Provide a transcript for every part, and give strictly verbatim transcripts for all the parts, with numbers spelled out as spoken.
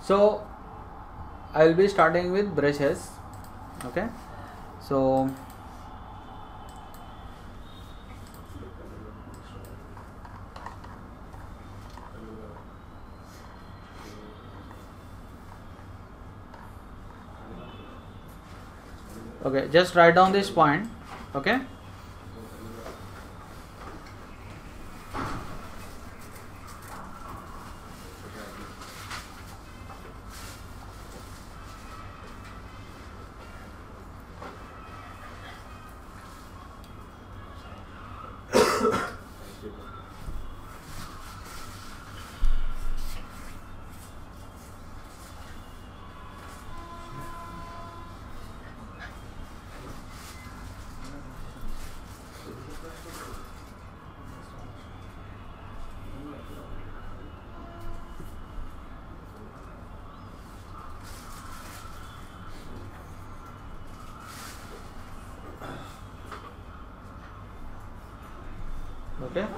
So I will be starting with brushes. Okay, so okay, just write down this point. Okay, okay.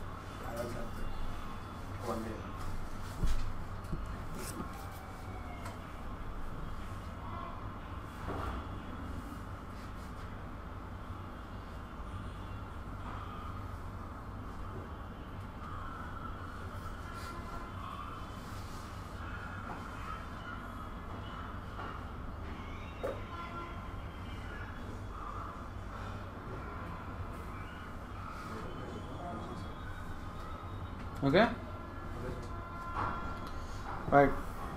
Okay, right.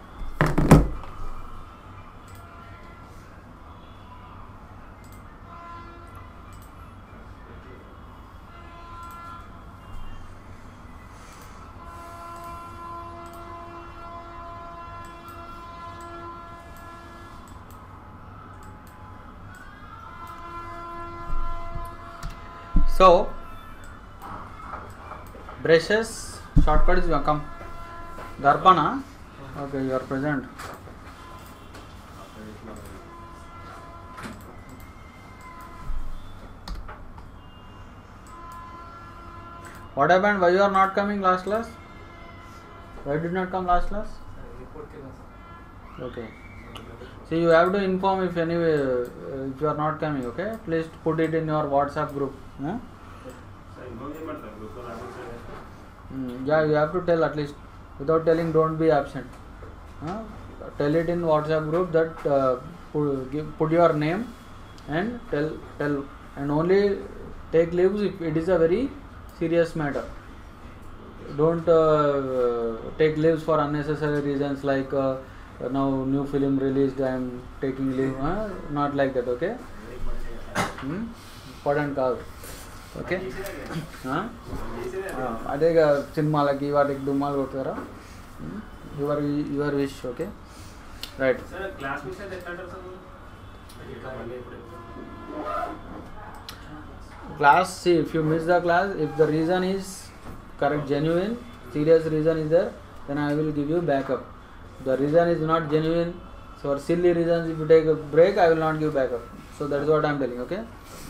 So brushes shortcut is come. Darpana. Okay, you are present. What happened? Why you are not coming last class? Why did not come last class? Okay. See, you have to inform if anyway uh, if you are not coming. Okay, please put it in your WhatsApp group. Huh? Mm, yeah, you have to tell at least. Without telling, don't be absent. Huh? Tell it in WhatsApp group that uh, put, give, put your name and tell tell and only take leaves if it is a very serious matter. Don't uh, take leaves for unnecessary reasons like uh, now new film released, I am taking leave. Huh? Not like that. Okay. Hmm? Important call. Okay అదే సినిమాలకి వాటికి డుమ్మాలు కొడతారా your your wish okay right class if you miss the class if the reason is correct genuine serious reason is there then I will give you backup the reason is not genuine so for silly reasons if you take break I will not give backup so that is what I am telling okay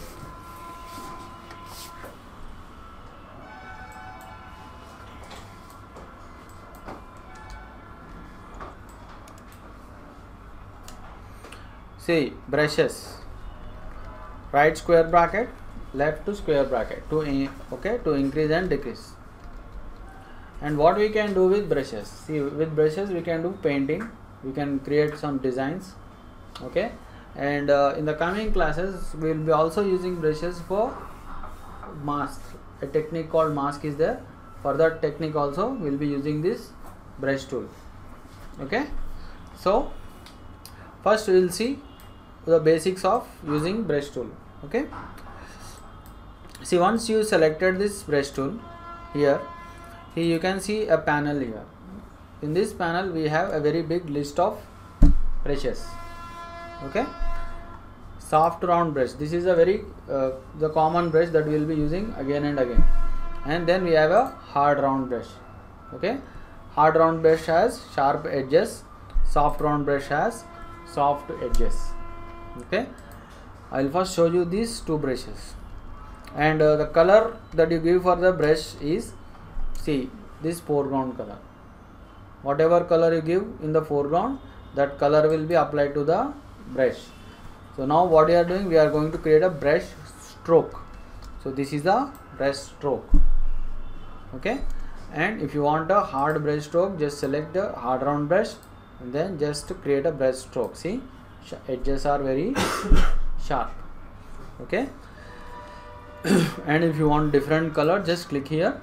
See, brushes, right square bracket, left to square bracket to okay to increase and decrease. And what we can do with brushes? See, with brushes we can do painting, we can create some designs, okay. And uh, in the coming classes we will be also using brushes for mask. A technique called mask is there. For that technique also we will be using this brush tool, okay. So first we will see the basics of using brush tool, okay. See, once you selected this brush tool here, here you can see a panel here. In this panel we have a very big list of brushes, okay. Soft round brush, this is a very uh, the common brush that we will be using again and again. And then we have a hard round brush, okay. Hard round brush has sharp edges, soft round brush has soft edges, okay. I will first show you these two brushes, and uh, the color that you give for the brush is, see, this foreground color, whatever color you give in the foreground, that color will be applied to the brush. So now what we are doing, we are going to create a brush stroke. So this is the brush stroke. Okay, and if you want a hard brush stroke, just select the hard round brush and then just create a brush stroke. See, edges are very sharp. Okay, and if you want different color, just click here,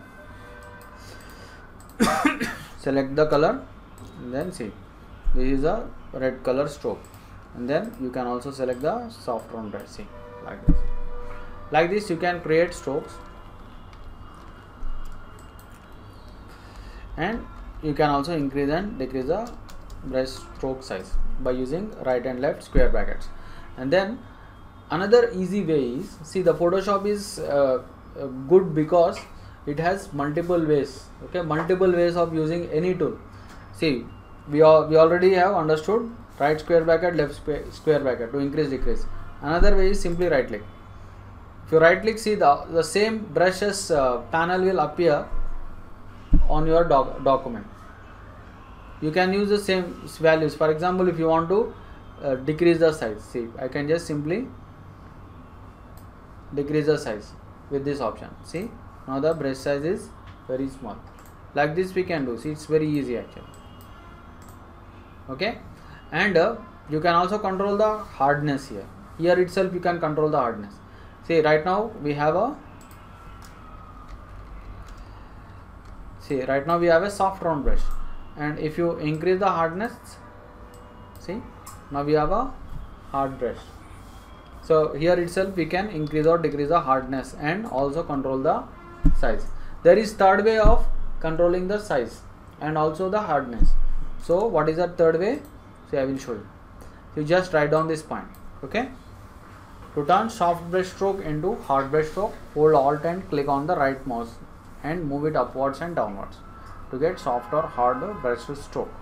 select the color, and then see, this is a red color stroke. And then you can also select the soft round brush. See, like this. Like this you can create strokes, and you can also increase and decrease the brush stroke size by using right and left square brackets. And then another easy way is, see, the Photoshop is uh, uh, good because it has multiple ways. Okay, multiple ways of using any tool. See, we are we already have understood right square bracket, left square, square bracket to increase decrease. Another way is simply right click. If you right click, see, the, the same brushes uh, panel will appear on your doc document. You can use the same values. For example, if you want to uh, decrease the size, see, I can just simply decrease the size with this option. See, now the brush size is very small. Like this we can do. See, it's very easy actually. Okay, and uh, you can also control the hardness here. Here itself you can control the hardness. See, right now we have a see right now we have a soft round brush, and if you increase the hardness, see, now we have a hard brush. So here itself we can increase or decrease the hardness and also control the size. There is third way of controlling the size and also the hardness. So what is that third way? See, I will show you. You just write down this point. Okay, to turn soft brush stroke into hard brush stroke, hold Alt and click on the right mouse and move it upwards and downwards to get soft or hard brush stroke.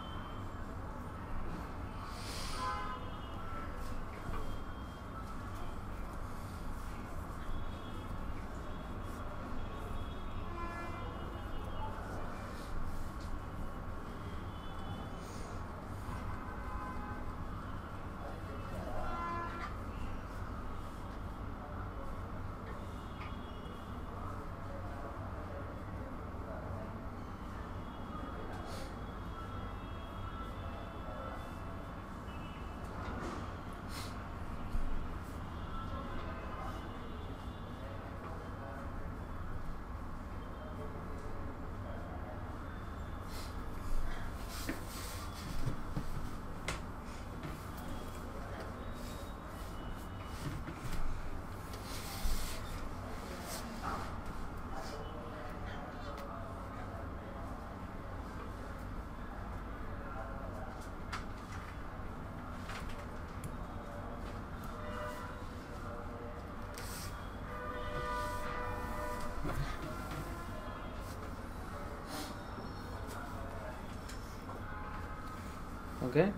Okay,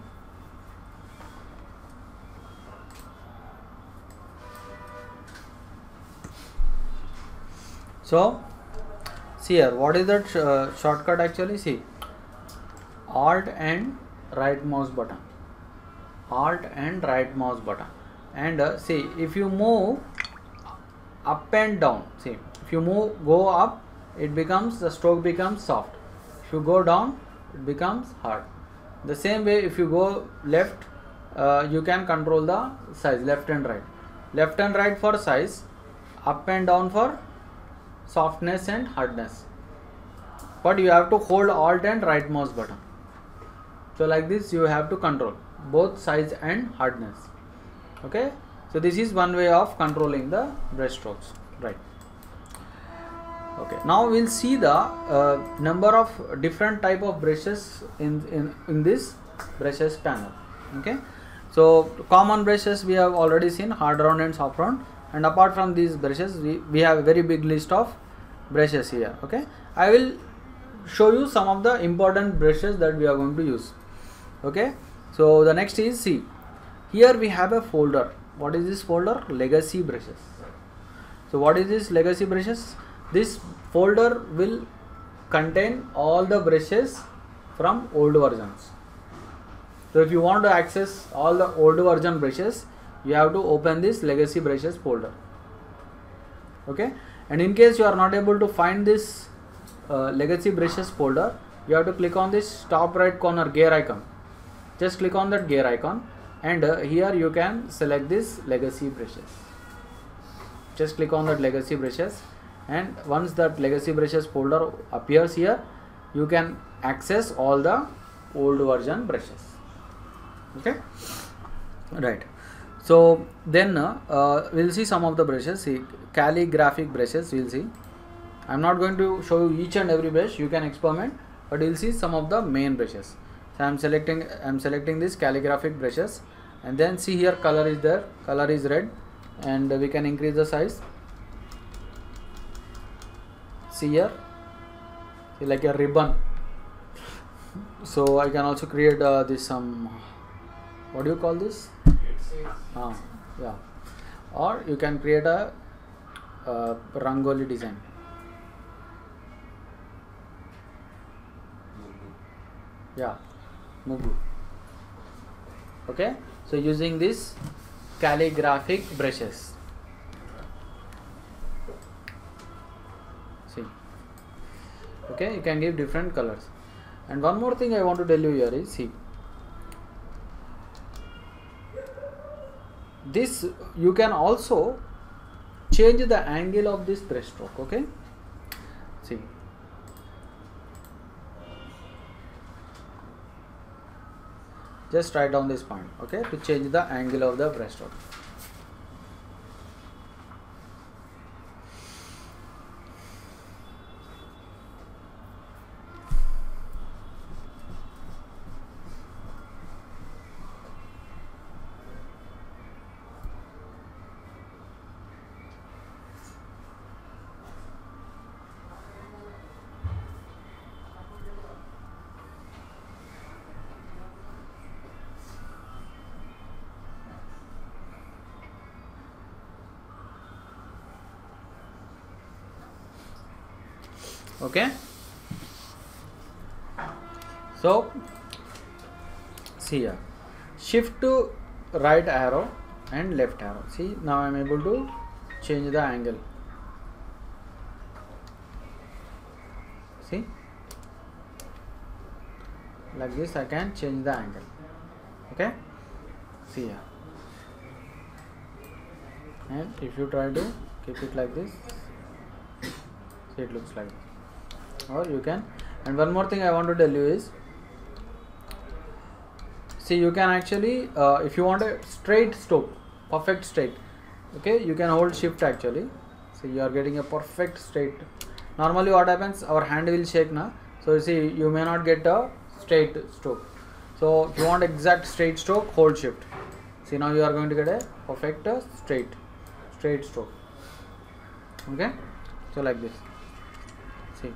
so see here, what is that uh, shortcut actually? See, Alt and right mouse button, Alt and right mouse button, and uh, see, if you move up and down, see, if you move go up, it becomes, the stroke becomes soft. If you go down, it becomes hard. The same way, if you go left, uh, you can control the size, left and right. Left and right for size, up and down for softness and hardness. But you have to hold Alt and right mouse button. So like this you have to control both size and hardness. Okay, so this is one way of controlling the brush strokes, right? Okay, now we'll see the uh, number of different type of brushes in, in in this brushes panel. Okay, so common brushes we have already seen, hard round and soft round, and apart from these brushes we, we have a very big list of brushes here. Okay, I will show you some of the important brushes that we are going to use. Okay, so the next is, see, here we have a folder. What is this folder? Legacy brushes. So what is this legacy brushes? This folder will contain all the brushes from old versions. So if you want to access all the old version brushes, you have to open this legacy brushes folder. Okay, and in case you are not able to find this uh, legacy brushes folder, you have to click on this top right corner gear icon. Just click on that gear icon, and uh, here you can select this legacy brushes. Just click on that legacy brushes, and once that legacy brushes folder appears here, you can access all the old version brushes. Okay, right. So then uh, uh, we'll see some of the brushes. See, calligraphic brushes we'll see. I'm not going to show you each and every brush, you can experiment, but you'll see some of the main brushes. So I'm selecting I'm selecting this calligraphic brushes, and then see here color is there, color is red, and we can increase the size. See here, see like a ribbon. So I can also create uh, this some, what do you call this? Ah, yeah. Or you can create a uh, rangoli design. Yeah, mugu. Okay, so using this calligraphic brushes. See, okay, you can give different colors. And one more thing I want to tell you here is, see, this you can also change the angle of this brush stroke. Okay, see, just write down this point, okay, to change the angle of the brush stroke. Okay, so see here, shift to right arrow and left arrow. See, now I am able to change the angle. See, like this I can change the angle. Okay, see here, and if you try to keep it like this, see, it looks like this. Or you can, and one more thing I want to tell you is, see, you can actually uh, if you want a straight stroke, perfect straight, okay, you can hold shift actually. So you are getting a perfect straight. Normally what happens, our hand will shake now, so you see, you may not get a straight stroke. So if you want exact straight stroke, hold shift. See, now you are going to get a perfect uh, straight straight stroke. Okay, so like this, see,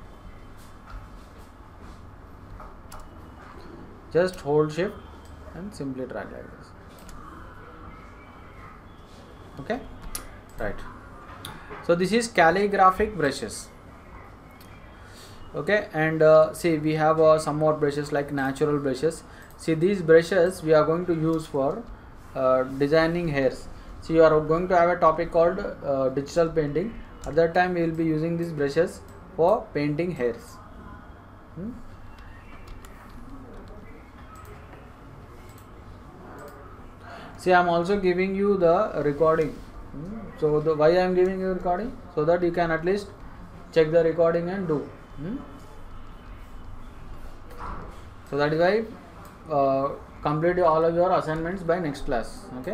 just hold shift and simply drag like this. Okay, right. So this is calligraphic brushes. Okay, and uh, see, we have uh, some more brushes like natural brushes. See, these brushes we are going to use for uh, designing hairs. So you are going to have a topic called uh, digital painting. At that time we will be using these brushes for painting hairs. Hmm? See, I am also giving you the recording. Hmm? So the, why I am giving you recording? So that you can at least check the recording and do. Hmm? So that is why uh, complete all of your assignments by next class. Okay.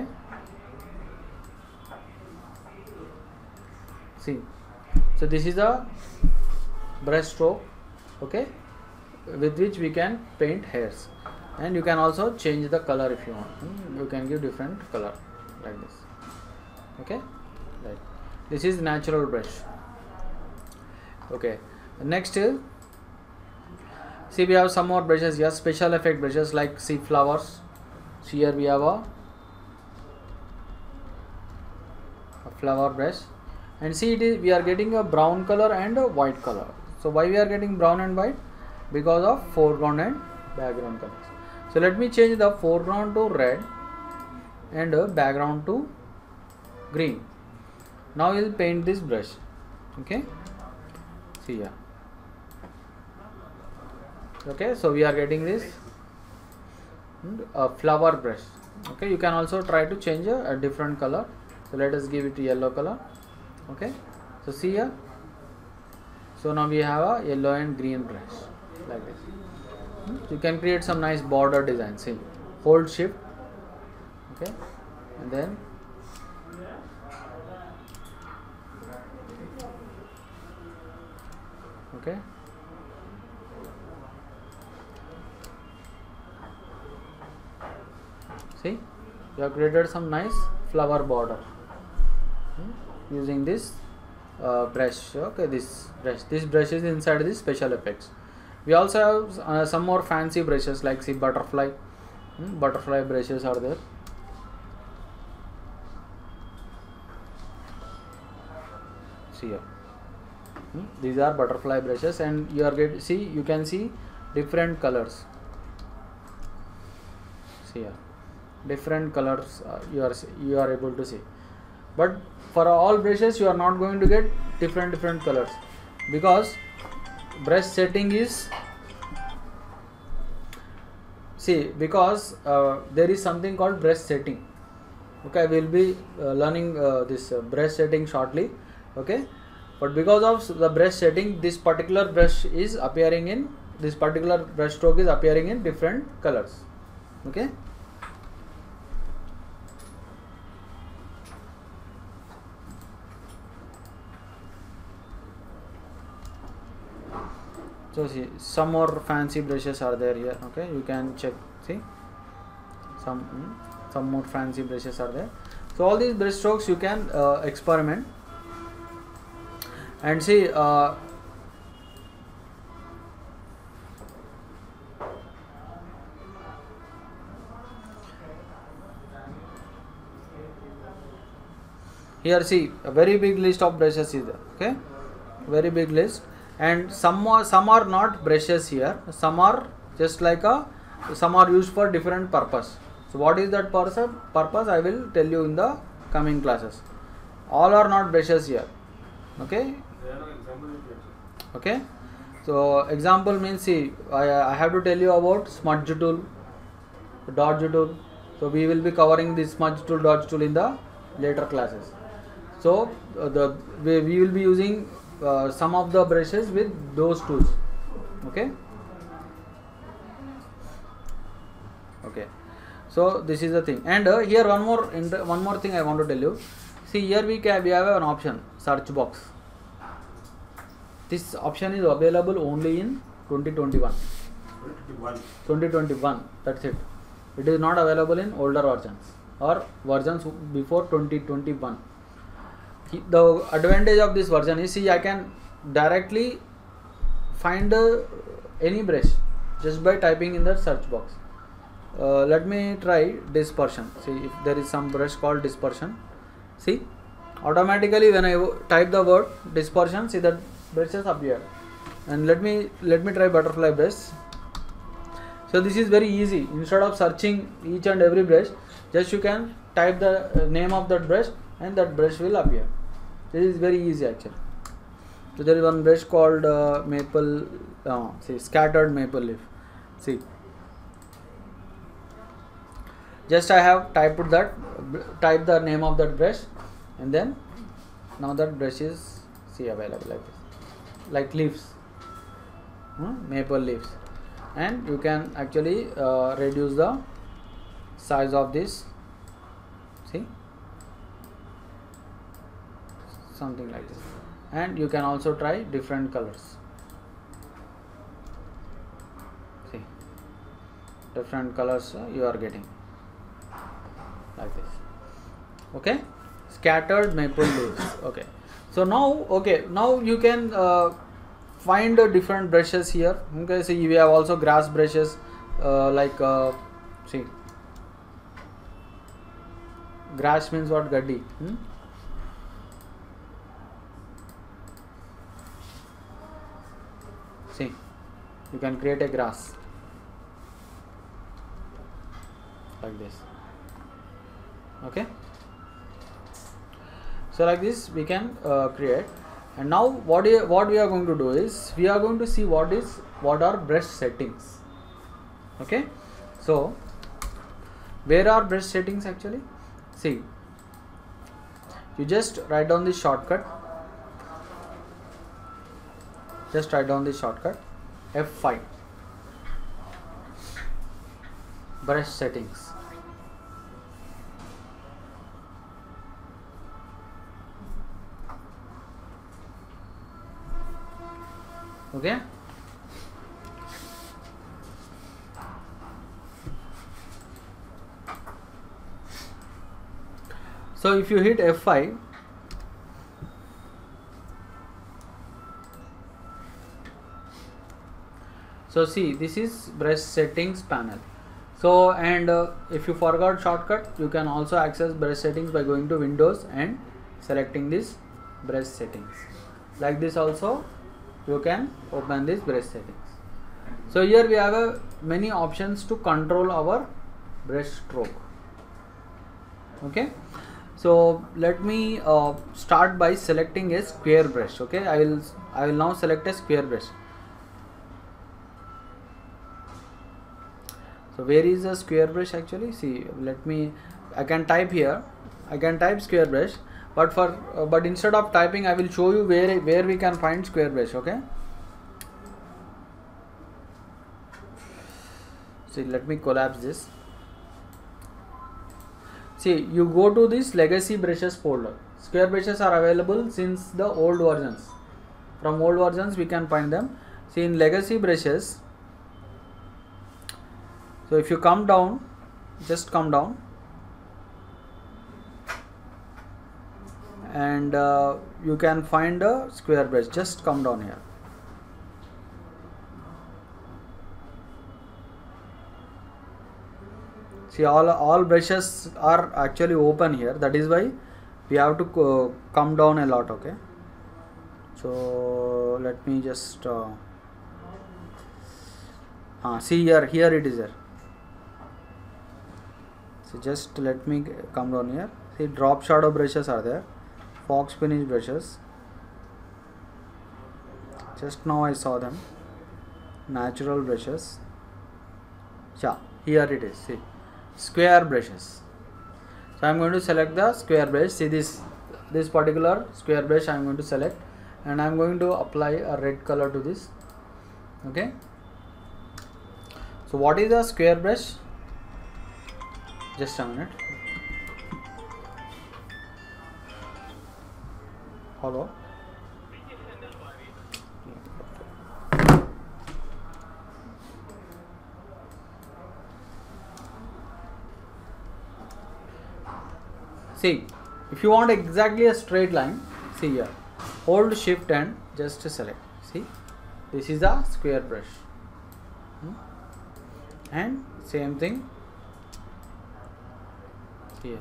See, so this is a brush stroke, okay, with which we can paint hairs, and you can also change the color if you want. Hmm? You can give different color like this. Okay, right. This is natural brush. Okay, next is, see, we have some more brushes here, special effect brushes like, see, flowers. See, here we have a, a flower brush, and see, it is, we are getting a brown color and a white color. So why we are getting brown and white? because of foreground and background colors. So let me change the foreground to red and uh, background to green. Now we'll paint this brush. Okay, see here. Okay, so we are getting this a flower brush. Okay, you can also try to change a, a different color. So let us give it a yellow color. Okay, so see here. So now we have a yellow and green brush like this. You can create some nice border design. See, hold shift. Okay, and then okay. See, you have created some nice flower border hmm, using this uh, brush. Okay, this brush. This brush is inside this special effects. We also have uh, some more fancy brushes like see butterfly. Hmm, butterfly brushes are there. See here. Hmm, these are butterfly brushes, and you are get see you can see different colors. See here. Different colors uh, you are you are able to see, but for all brushes you are not going to get different different colors, because brush setting is see because uh, there is something called brush setting. Okay, we will be uh, learning uh, this uh, brush setting shortly. Okay, but because of the brush setting, this particular brush is appearing in this particular brush stroke is appearing in different colors. Okay. So see, some more fancy brushes are there here. Okay, you can check. See, some mm, some more fancy brushes are there. So all these brush strokes you can uh, experiment and see. Uh, here see a very big list of brushes is there. Okay, very big list. And some are some are not brushes here, some are just like a some are used for different purpose. So what is that purpose purpose I will tell you in the coming classes. All are not brushes here. Okay, okay. So example means see I, I have to tell you about smudge tool, dodge tool. So we will be covering this smudge tool, dodge tool in the later classes. So uh, the we, we will be using Uh, some of the brushes with those tools. Okay, okay. So this is the thing, and uh, here one more one more thing I want to tell you. See here we can we have an option search box. This option is available only in twenty twenty-one. twenty twenty-one. That's it. It is not available in older versions or versions before twenty twenty-one. The advantage of this version is see I can directly find uh, any brush just by typing in the search box. Uh, let me try dispersion. See if there is some brush called dispersion. See automatically when I type the word dispersion, see that brushes appear. And let me let me try butterfly brush. So this is very easy. Instead of searching each and every brush, just you can type the name of that brush and that brush will appear. This is very easy actually. So there is one brush called uh, maple, uh, see scattered maple leaf. See, just I have typed that, type the name of that brush, and then now that brush is see available like this, like leaves, hmm? maple leaves, and you can actually uh, reduce the size of this. See. Something like this, and you can also try different colors. See, different colors uh, you are getting like this. Okay, scattered maple leaves. Okay, so now okay now you can uh, find uh, different brushes here. Okay, see we have also grass brushes uh, like uh, see grass means what? Gaddi. Hmm? See, you can create a grass like this. Okay, so like this we can uh, create. And now what you, what we are going to do is we are going to see what is what are brush settings. Okay, so where are brush settings actually? See, you just write down this shortcut. Just write down this shortcut F five, brush settings. Okay, so if you hit F five, so see, this is brush settings panel. So and uh, if you forgot shortcut, you can also access brush settings by going to Windows and selecting this brush settings. Like this also you can open this brush settings. So here we have uh, many options to control our brush stroke. Okay, so let me uh, start by selecting a square brush. Okay, I will I will now select a square brush. So where is the square brush actually? See, let me, I can type here, I can type square brush, but for uh, but instead of typing I will show you where where we can find square brush. Okay, see, let me collapse this. See, you go to this legacy brushes folder. Square brushes are available since the old versions. From old versions we can find them. See, in legacy brushes, so if you come down, just come down, and uh, you can find a square brush. Just come down here. See, all all brushes are actually open here. That is why we have to uh, come down a lot. Okay, so let me just uh, uh, see here. Here it is there. So just let me come down here. See, drop shadow brushes are there, fox finish brushes. Just now I saw them. Natural brushes. Yeah, here it is. See, square brushes. So I am going to select the square brush. See, this this particular square brush I am going to select, and I am going to apply a red color to this. Okay. So what is the square brush? Just a minute. Hello. See, if you want exactly a straight line, see here, hold shift and just select. See, this is a square brush. Hmm? And same thing here.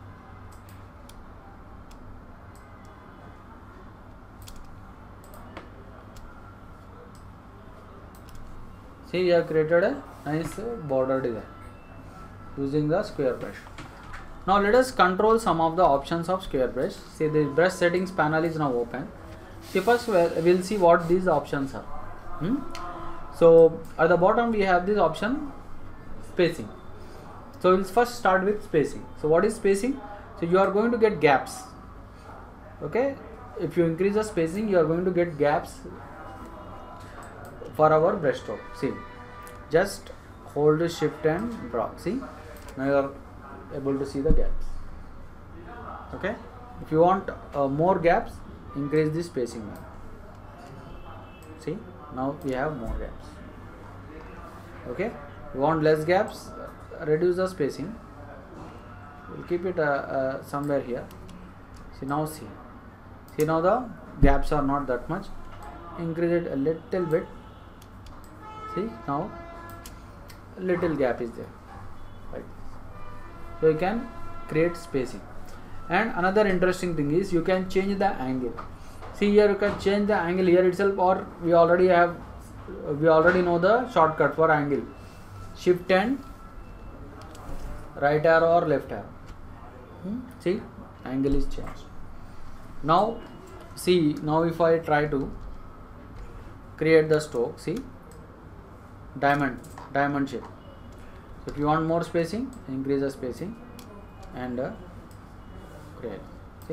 See, you have created a nice border design using the square brush. Now let us control some of the options of square brush. See, the brush settings panel is now open. See, first we will see what these options are. Hmm? So at the bottom we have this option spacing. So we'll first start with spacing. So what is spacing? So you are going to get gaps. Okay, if you increase the spacing, you are going to get gaps for our brush stroke. See, just hold shift and draw. See, now you are able to see the gaps. Okay, if you want uh, more gaps, increase the spacing now. See, now we have more gaps. Okay, you want less gaps, reduce the spacing. We'll keep it uh, uh, somewhere here. See, now see see now the gaps are not that much. Increase it a little bit. See, now a little gap is there. Right. So you can create spacing. And another interesting thing is you can change the angle. See, here you can change the angle here itself, or we already have we already know the shortcut for angle. Shift and right arrow or left arrow. Hmm? See, angle is changed. Now see, now if I try to create the stroke, see, diamond, diamond shape. So if you want more spacing, increase the spacing and uh, create. See,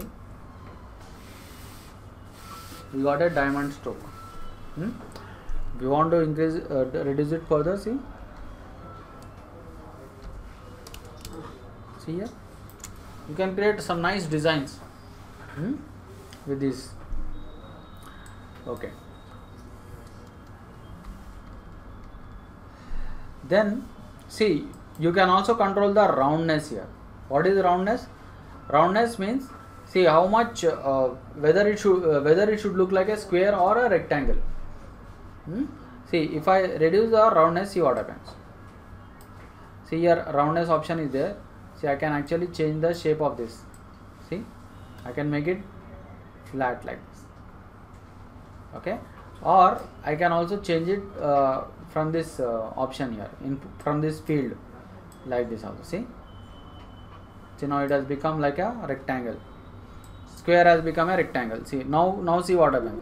we got a diamond stroke. Hmm? If you want to increase, uh, reduce it further, see, see here, you can create some nice designs hmm? with this. Okay. Then see, you can also control the roundness here. What is roundness? Roundness means, see how much uh, whether it should uh, whether it should look like a square or a rectangle. Hmm? See, if I reduce the roundness, see what happens. See here, roundness option is there. See, I can actually change the shape of this. See, I can make it flat like this. Okay, or I can also change it uh, from this uh, option here, in from this field, like this also. See, see now it has become like a rectangle. Square has become a rectangle. See, now now see what happens.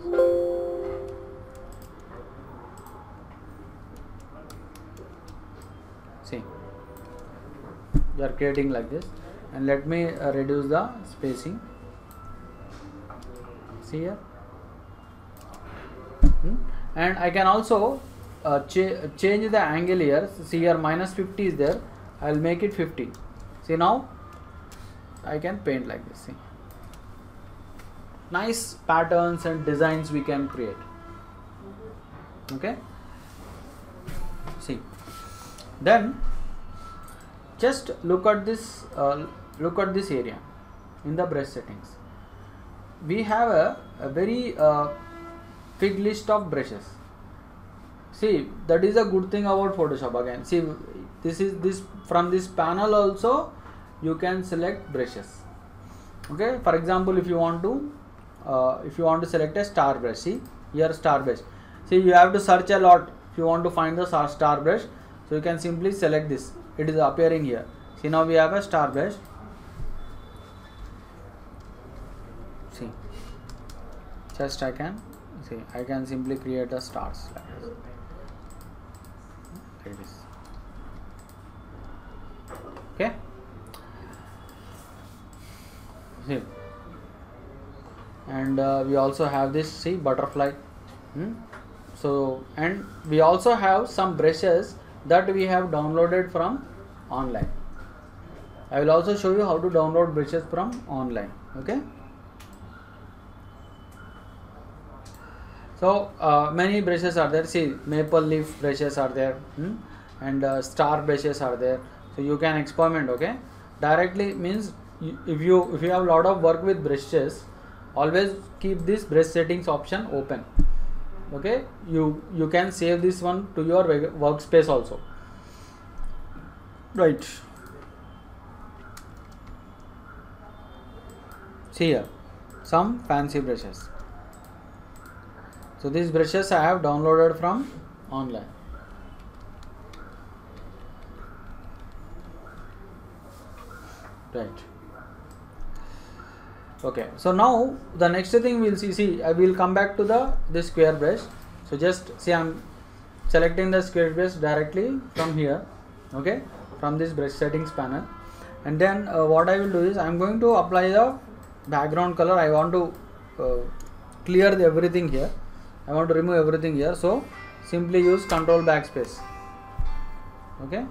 See, you are creating like this, and let me uh, reduce the spacing. See here, hmm? And I can also uh, cha change the angle here. See here, minus fifty is there. I will make it fifty. See, now I can paint like this. See, nice patterns and designs we can create. Okay. See, then just look at this. Uh, look at this area in the brush settings. We have a, a very uh, big list of brushes. See, that is a good thing about Photoshop. Again, see, this is this from this panel also you can select brushes. Okay, for example, if you want to uh, if you want to select a star brush, see here, star brush. See, you have to search a lot if you want to find the star brush. So you can simply select this. It is appearing here. See, now we have a star brush. See, just I can see I can simply create the stars like this. Like this. Okay. See, and uh, we also have this, see, butterfly. Hmm? So, and we also have some brushes that we have downloaded from online. I will also show you how to download brushes from online. Okay. So uh, many brushes are there. See, maple leaf brushes are there, hmm? and uh, star brushes are there. So you can experiment. Okay, directly means you, if you if you have a lot of work with brushes, always keep this brush settings option open. Okay, you you can save this one to your workspace also. Right. See here, some fancy brushes. So these brushes I have downloaded from online. Right. Okay. So now the next thing we'll see. See, I will come back to the this square brush. So just see, I'm selecting the square brush directly from here. Okay, from this brush settings panel, and then uh, what I will do is I'm going to apply the background color. I want to uh, clear the everything here. I want to remove everything here, so simply use control backspace. Okay.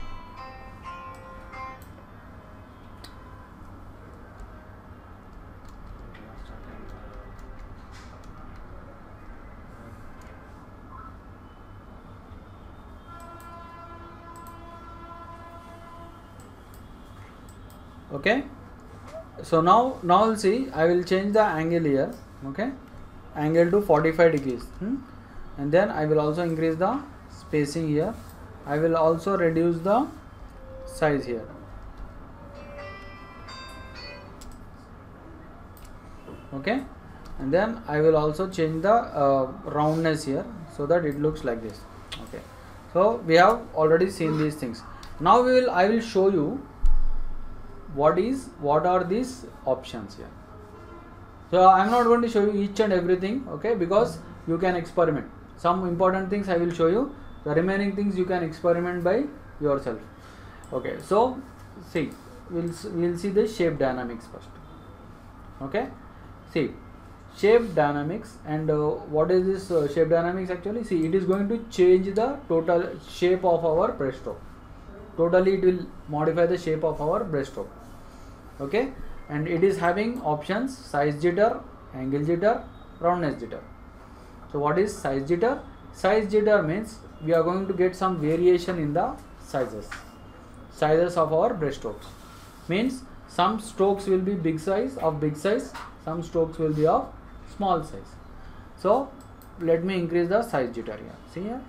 Okay. So now now we'll see, I will change the angle here. Okay, angle to forty-five degrees, hmm? And then I will also increase the spacing here. I will also reduce the size here. Okay, and then I will also change the uh, roundness here so that it looks like this. Okay, so we have already seen these things. Now we will I will show you what is what are these options here. So I am not going to show you each and everything, okay, because you can experiment. Some important things I will show you, the remaining things you can experiment by yourself. Okay, so see, we'll we'll see the shape dynamics first. Okay, see, shape dynamics, and uh, what is this uh, shape dynamics actually? See, it is going to change the total shape of our brushstroke. Totally it will modify the shape of our brushstroke. Okay, and it is having options: size jitter, angle jitter, roundness jitter. So what is size jitter? Size jitter means we are going to get some variation in the sizes sizes of our brushstrokes. Means some strokes will be big size of big size, some strokes will be of small size. So let me increase the size jitter here. See here,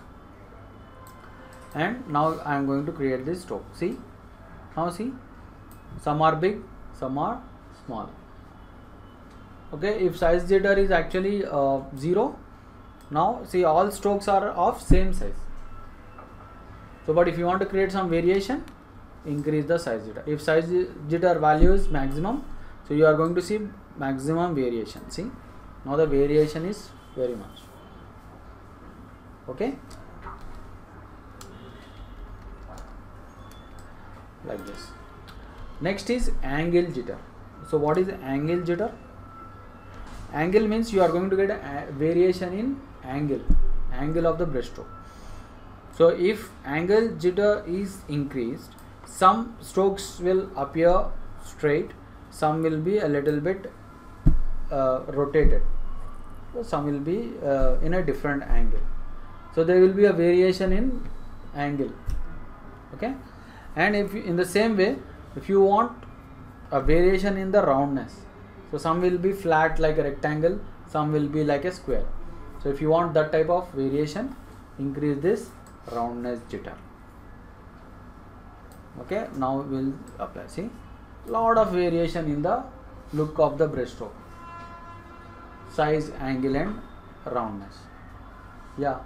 and now I am going to create this stroke. See, now see, some are big, some are small. Okay, if size jitter is actually uh, zero, now see all strokes are of same size. So but if you want to create some variation, increase the size jitter. If size jitter value is maximum, so you are going to see maximum variation. See, now the variation is very much. Okay, like this. Next is angle jitter. So what is angle jitter? Angle means you are going to get a variation in angle, angle of the brushstroke. So if angle jitter is increased, some strokes will appear straight, some will be a little bit uh, rotated, so some will be uh, in a different angle. So there will be a variation in angle. Okay, and if you, in the same way, if you want a variation in the roundness, so some will be flat like a rectangle, some will be like a square. So if you want that type of variation, increase this roundness jitter. Okay, now we'll apply. See, lot of variation in the look of the brushstroke, size, angle and roundness. Yeah,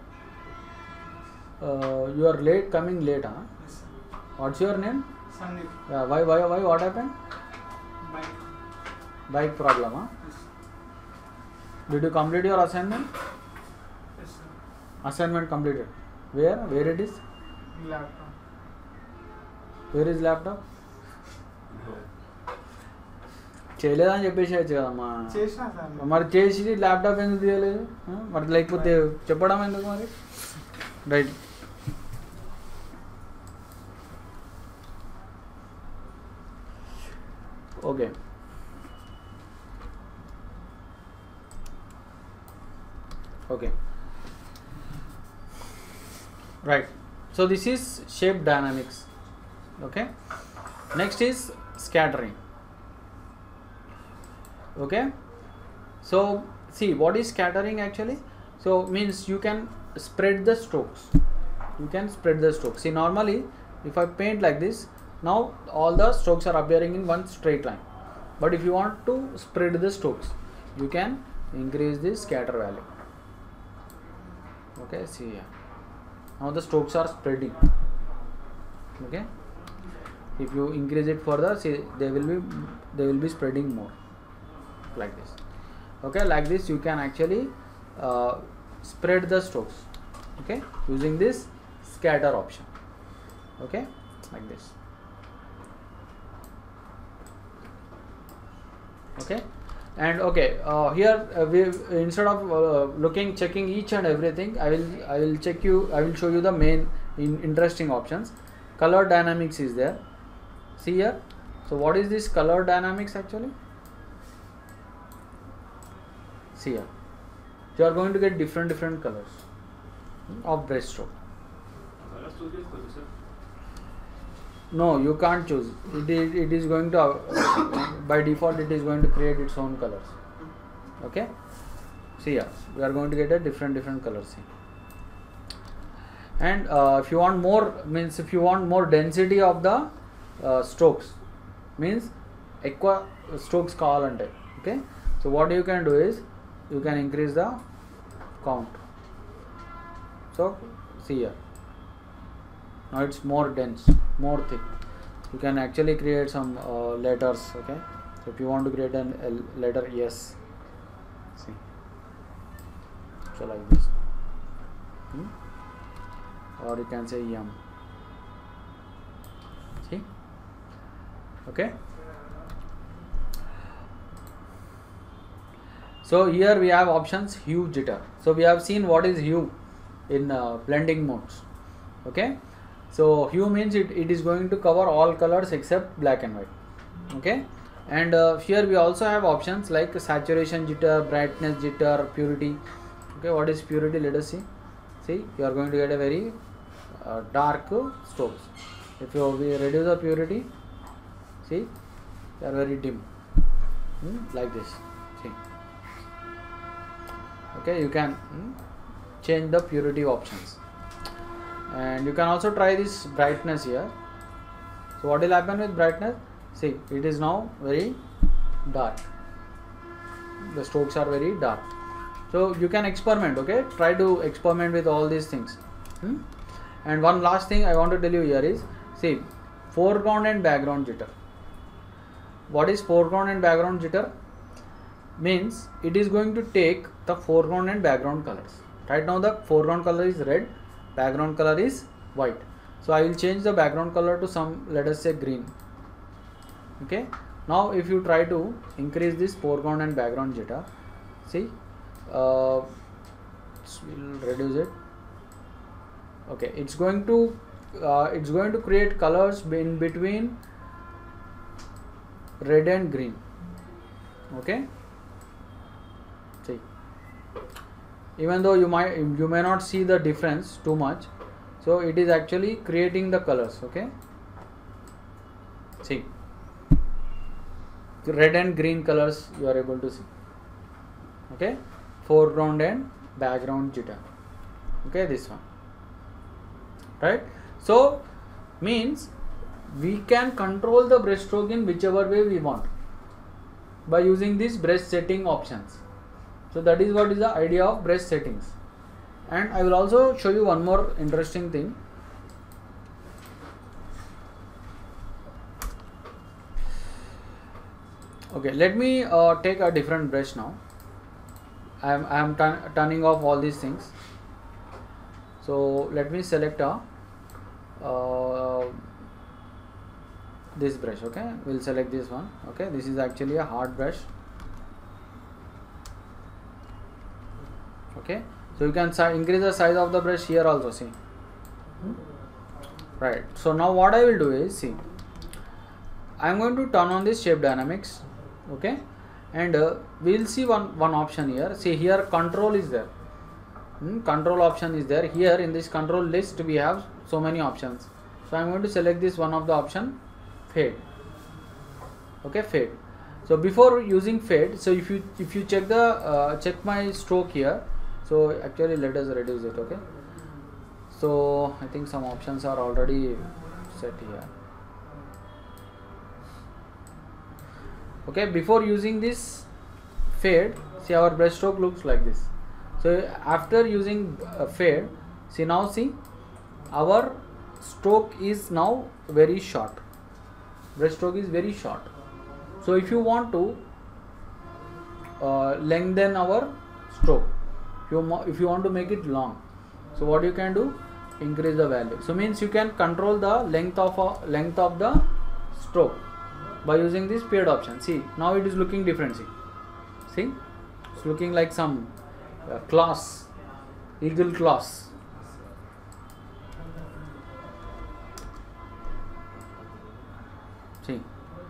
uh, you are late, coming late, huh? Yes, sir. What's your name? Sandeep. Yeah, why, why, why, what happened? Bike. Bike problem, huh? Yes. Did you complete your assignment? Yes, sir. Assignment completed. Where? Where it is? Laptop. Where is laptop? చేయలేదని చెప్పేసేయచ్చు కదమ్మా. చేసినా sir. మరి చేసి laptop ఎందుకు తీయలేదు మరి, లేకపోతే చెప్పడం ఎందుకు మరి? Right, okay. Okay, right. So this is shape dynamics. Okay, next is scattering. Okay, so see, what is scattering actually? So means you can spread the strokes, you can spread the strokes. See, normally if I paint like this, now all the strokes are appearing in one straight line, but if you want to spread the strokes, you can increase the scatter value. Okay, see here, now the strokes are spreading. Okay, if you increase it further, see, they will be they will be spreading more like this. Okay, like this you can actually uh, spread the strokes, okay, using this scatter option. Okay, like this. Okay, and okay, uh, here uh, we instead of uh, looking checking each and everything, I will I will check you I will show you the main in interesting options. Color dynamics is there. See here, so what is this color dynamics actually? See here, you are going to get different different colors of brushstroke. No, you can't choose. It is, it is going to uh, by default it is going to create its own colors. Okay, see here, we are going to get a different different colors here. And uh, if you want more, means if you want more density of the uh, strokes, means ఎక్కువ strokes కావాలంటే, okay, So what you can do is you can increase the count. So see here, now it's more dense, more thick. You can actually create some uh, letters. Okay, so if you want to create an, a letter yes, see, so like this, hmm? Or you can say yum. See, okay. So here we have options hue, jitter. So we have seen what is hue in uh, blending modes. Okay, so hue means it, it is going to cover all colors except black and white. Okay, and uh, here we also have options like saturation jitter, brightness jitter, purity. Okay, what is purity? Let us see. See, you are going to get a very uh, dark strokes. If you we reduce the purity, see, they are very dim, hmm? Like this. See. Okay, you can hmm, change the purity options, and you can also try this brightness here. So what will happen with brightness? See, it is now very dark. The strokes are very dark. So you can experiment. Okay, try to experiment with all these things. Hmm? And one last thing I want to tell you here is, see, foreground and background jitter. What is foreground and background jitter? Means it is going to take the foreground and background colors. Right now the foreground color is red, background color is white. So I will change the background color to some, let us say, green. Okay, now if you try to increase this foreground and background jitter, see, uh, we'll reduce it. Okay, it's going to uh, it's going to create colors in between red and green. Okay, see, even though you might you may not see the difference too much, so it is actually creating the colors. Okay, see, red and green colors you are able to see. Okay, foreground and background jitter. Okay, this one, right? So means we can control the brush stroke in whichever way we want by using these brush setting options. So that is what is the idea of brush settings. And I will also show you one more interesting thing. Okay, let me uh, take a different brush now. I am I am turn, turning off all these things. So let me select a uh, this brush. Okay, we'll select this one. Okay, this is actually a hard brush. Okay, so you can increase the size of the brush here also. See, right? So now what I will do is, see, I am going to turn on this shape dynamics. Okay, and uh, we will see one one option here. See, here control is there. Hmm, control option is there. Here in this control list we have so many options. So I am going to select this one of the option, fade. Okay, fade. So before using fade, so if you if you check the uh, check my stroke here, so actually let us reduce it. Okay, so I think some options are already set here. Okay, before using this fade, see, our brush stroke looks like this. So after using uh, fade, see, now see, our stroke is now very short. Brush stroke is very short. So if you want to uh, lengthen our stroke, if you, if you want to make it long, so what you can do, increase the value. So means you can control the length of a length of the stroke by using this fade option. See, now it is looking different. See, see, it's looking like some uh, claws, eagle claws. See,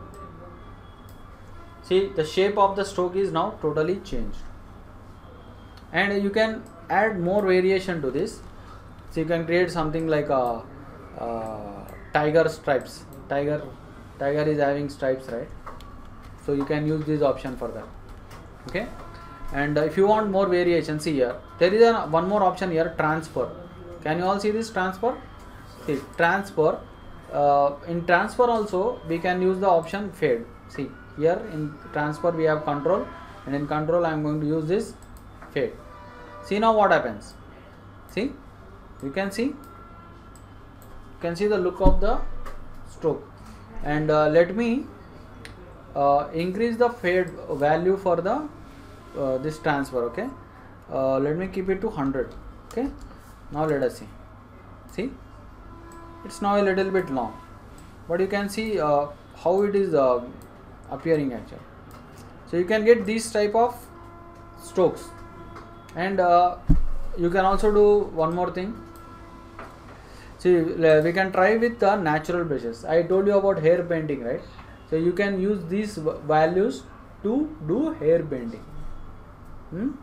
see, the shape of the stroke is now totally changed, and you can add more variation to this. So you can create something like a, a tiger stripes. Tiger, tiger is having stripes, right? So you can use this option for that. Okay, and uh, if you want more variation, see here, there is a one more option here, transfer. Can you all see this transfer? See, transfer. Uh, in transfer also we can use the option fade. See, here in transfer we have control, and in control I am going to use this fade. See now what happens. See, you can see, you can see the look of the stroke. And uh, let me uh, increase the fade value for the uh, this transfer. Okay, uh, let me keep it to one hundred. Okay, now let us see. See, it's now a little bit long, but you can see uh, how it is uh, appearing actually. So you can get these type of strokes, and uh, you can also do one more thing. See, we can try with the natural brushes. I told you about hair painting, right? So you can use these values to do hair painting. Hmm?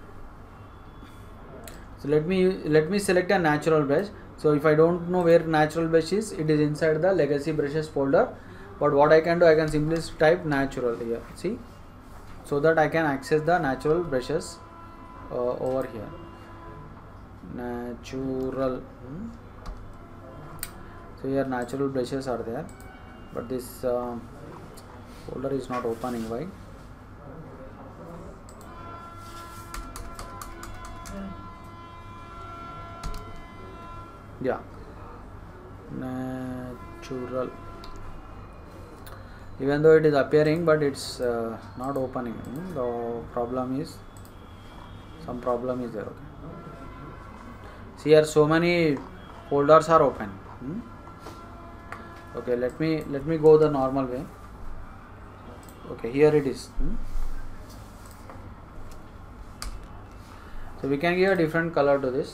So let me let me select a natural brush. So if I don't know where natural brush is, it is inside the legacy brushes folder. But what I can do, I can simply type natural here. See, so that I can access the natural brushes uh, over here. Natural. Hmm? So here natural brushes are there, but this uh, folder is not opening. Why? Yeah, natural. Even though it is appearing, but it's uh, not opening. Hmm? The problem is, some problem is there. Okay. See here, so many folders are open. Hmm? Okay, let me let me go the normal way. Okay, here it is. Hmm? So we can give a different color to this.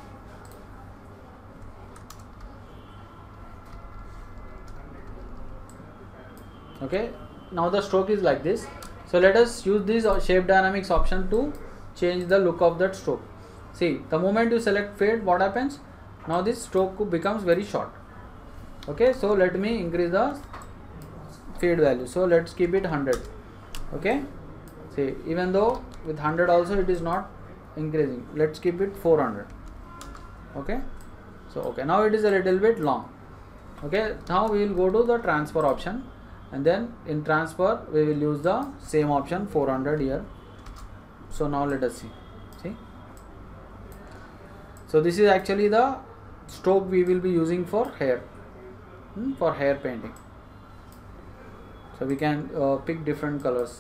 Okay, now the stroke is like this. So let us use this shape dynamics option to change the look of that stroke. See, the moment you select fade, what happens? Now this stroke becomes very short. Okay, so let me increase the fade value. So let's keep it one hundred. Okay, see, even though with one hundred also it is not increasing, let's keep it four hundred. Okay, so okay, now it is a little bit long. Okay, now we will go to the transfer option, and then in transfer we will use the same option four hundred here. So now let us see. See, so this is actually the stroke we will be using for hair. Hmm, for hair painting. So we can uh, pick different colors.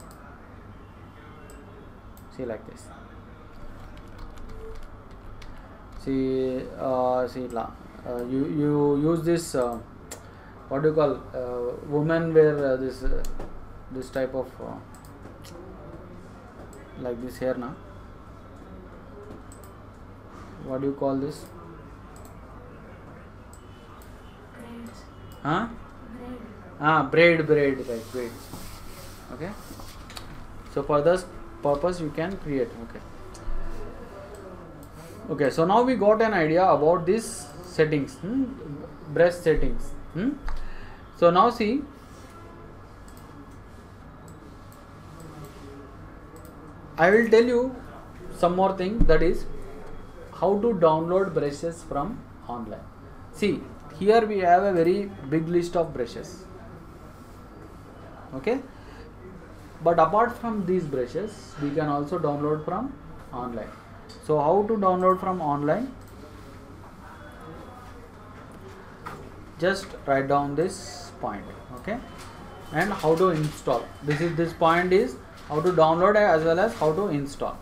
See, like this. See, uh, see, uh, you you use this. Uh, what do you call? Uh, women wear uh, this uh, this type of uh, like this hair now. What do you call this? Huh? Braid. Ah, braid, braid, right, braid. Okay. So for this purpose, you can create. Okay. Okay. So now we got an idea about these settings, hmm? brush settings. Hmm? So now see. I will tell you some more thing, that is how to download brushes from online. See. Here we have a very big list of brushes. Okay, but apart from these brushes, we can also download from online. So how to download from online? Just write down this point. Okay, and how to install. This is this point is how to download as well as how to install.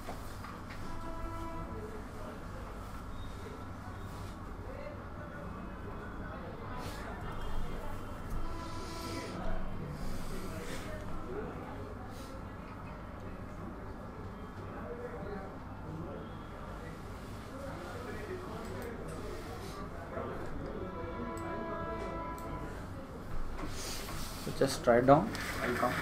Just write down. I'll come.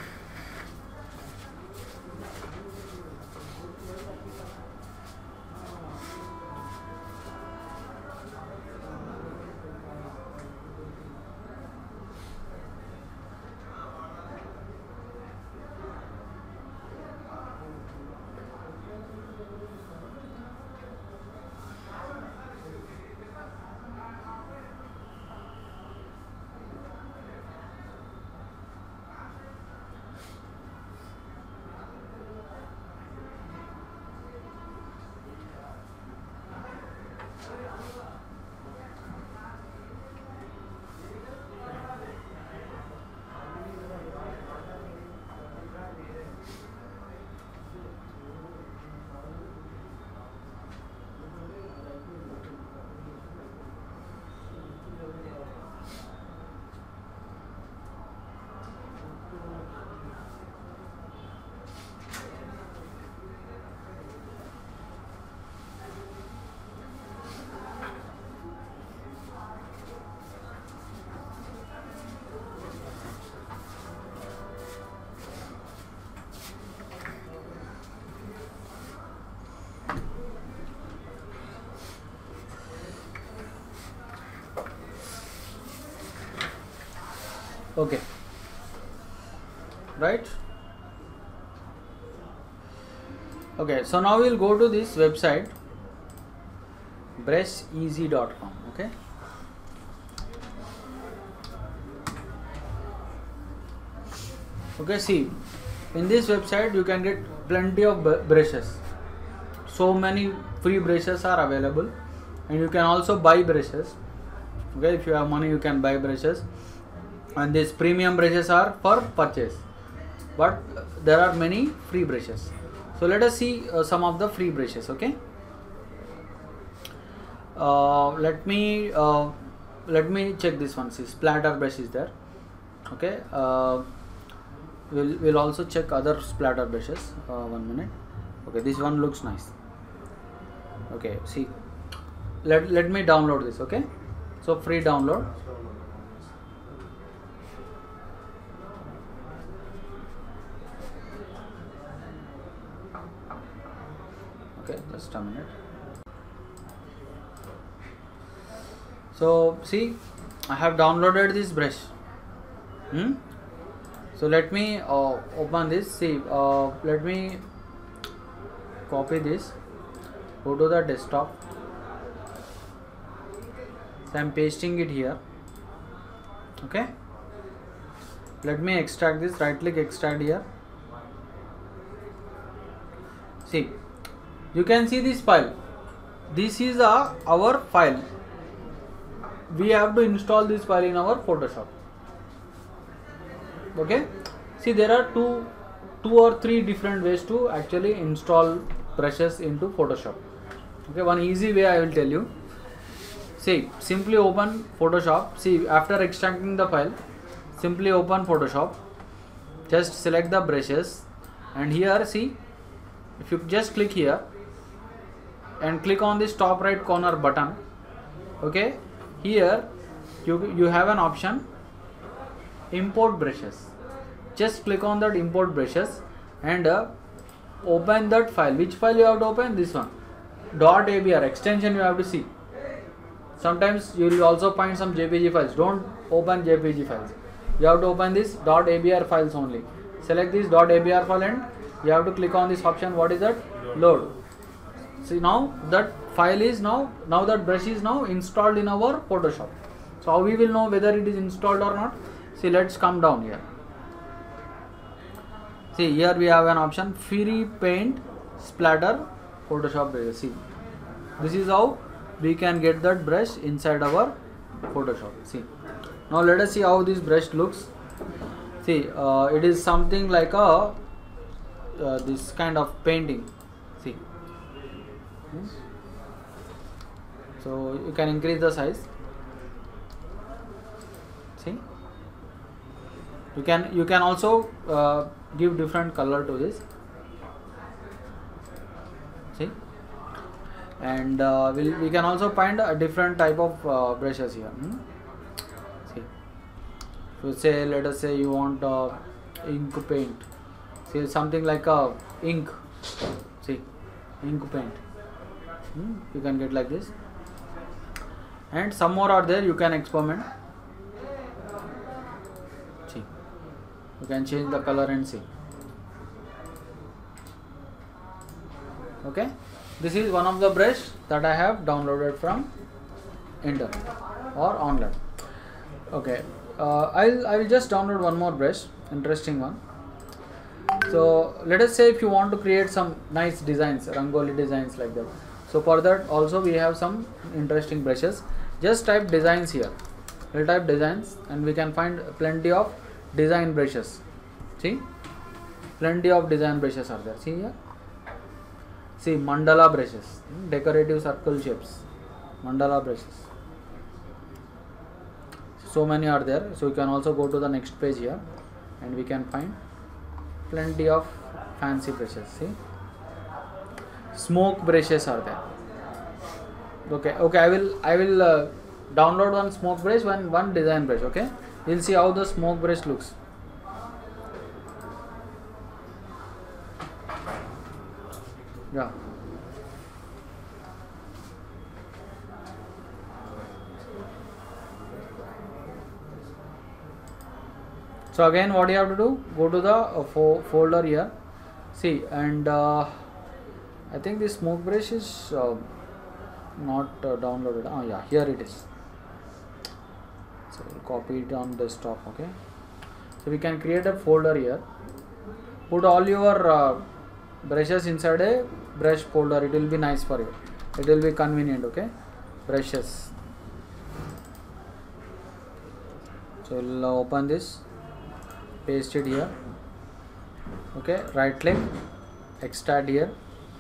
Okay, right? Okay, so now we'll go to this website brush easy dot com. Okay, okay, see, in this website you can get plenty of brushes. So many free brushes are available, and you can also buy brushes. Okay, if you have money you can buy brushes, and these premium brushes are for purchase, but there are many free brushes. So let us see uh, some of the free brushes. Okay, uh, let me uh, let me check this one. See, splatter brush is there. Okay, uh, we'll we'll also check other splatter brushes. Uh, one minute. Okay, this one looks nice. Okay, see, let let me download this. Okay, so free download. Okay, just a minute. So see, I have downloaded this brush. Hmm? So let me uh, open this. See, uh, let me copy this. Go to the desktop. So I am pasting it here. Okay. Let me extract this. Right click, extract here. See, you can see this file. This is a, our file. We have to install this file in our Photoshop. Okay. See, there are two, two or three different ways to actually install brushes into Photoshop. Okay, one easy way I will tell you. See, simply open Photoshop. See, after extracting the file, simply open Photoshop. Just select the brushes, and here see, if you just click here and click on this top right corner button. Okay, here you you have an option import brushes. Just click on that import brushes and uh, open that file. Which file you have to open? This one, .abr extension you have to see. Sometimes you will also find some J P G files. Don't open J P G files. You have to open this .abr files only. Select this .abr file and you have to click on this option. What is that? Load. See, now that file is now now that brush is now installed in our Photoshop. So how we will know whether it is installed or not? See, let's come down here. See, here we have an option free paint splatter Photoshop brush. See, this is how we can get that brush inside our Photoshop. See, now let us see how this brush looks. See, uh, it is something like a uh, this kind of painting. See, hmm? So you can increase the size. See, you can you can also uh, give different color to this. See, and uh, we'll, we can also find a different type of uh, brushes here. Hmm? See, so say let us say you want uh, ink paint. See, something like a ink. See, ink paint. Hmm? You can get like this, and some more are there. You can experiment. See, you can change the color and see. Okay, this is one of the brush that I have downloaded from internet or online. Okay, uh, I'll I will just download one more brush, interesting one. So let us say if you want to create some nice designs, rangoli designs like that. So for that also we have some interesting brushes. Just type designs here. We'll type designs and we can find plenty of design brushes. See, plenty of design brushes are there. See here. See, mandala brushes, decorative circle shapes, mandala brushes. So many are there. So you can also go to the next page here and we can find plenty of fancy brushes. See, smoke brushes are there. Okay, okay, I will I will uh, download one smoke brush, one one design brush. Okay, we'll see how the smoke brush looks. Yeah. So again, what you have to do? Go to the uh, fo folder here. See, and uh, I think this smoke brush is uh, not uh, downloaded. Oh yeah, here it is. So we'll copy it on desktop. Okay. So we can create a folder here. Put all your uh, brushes inside a brush folder. It will be nice for you. It will be convenient. Okay. Brushes. So we'll uh, open this. Paste it here. Okay. Right click. Extract here.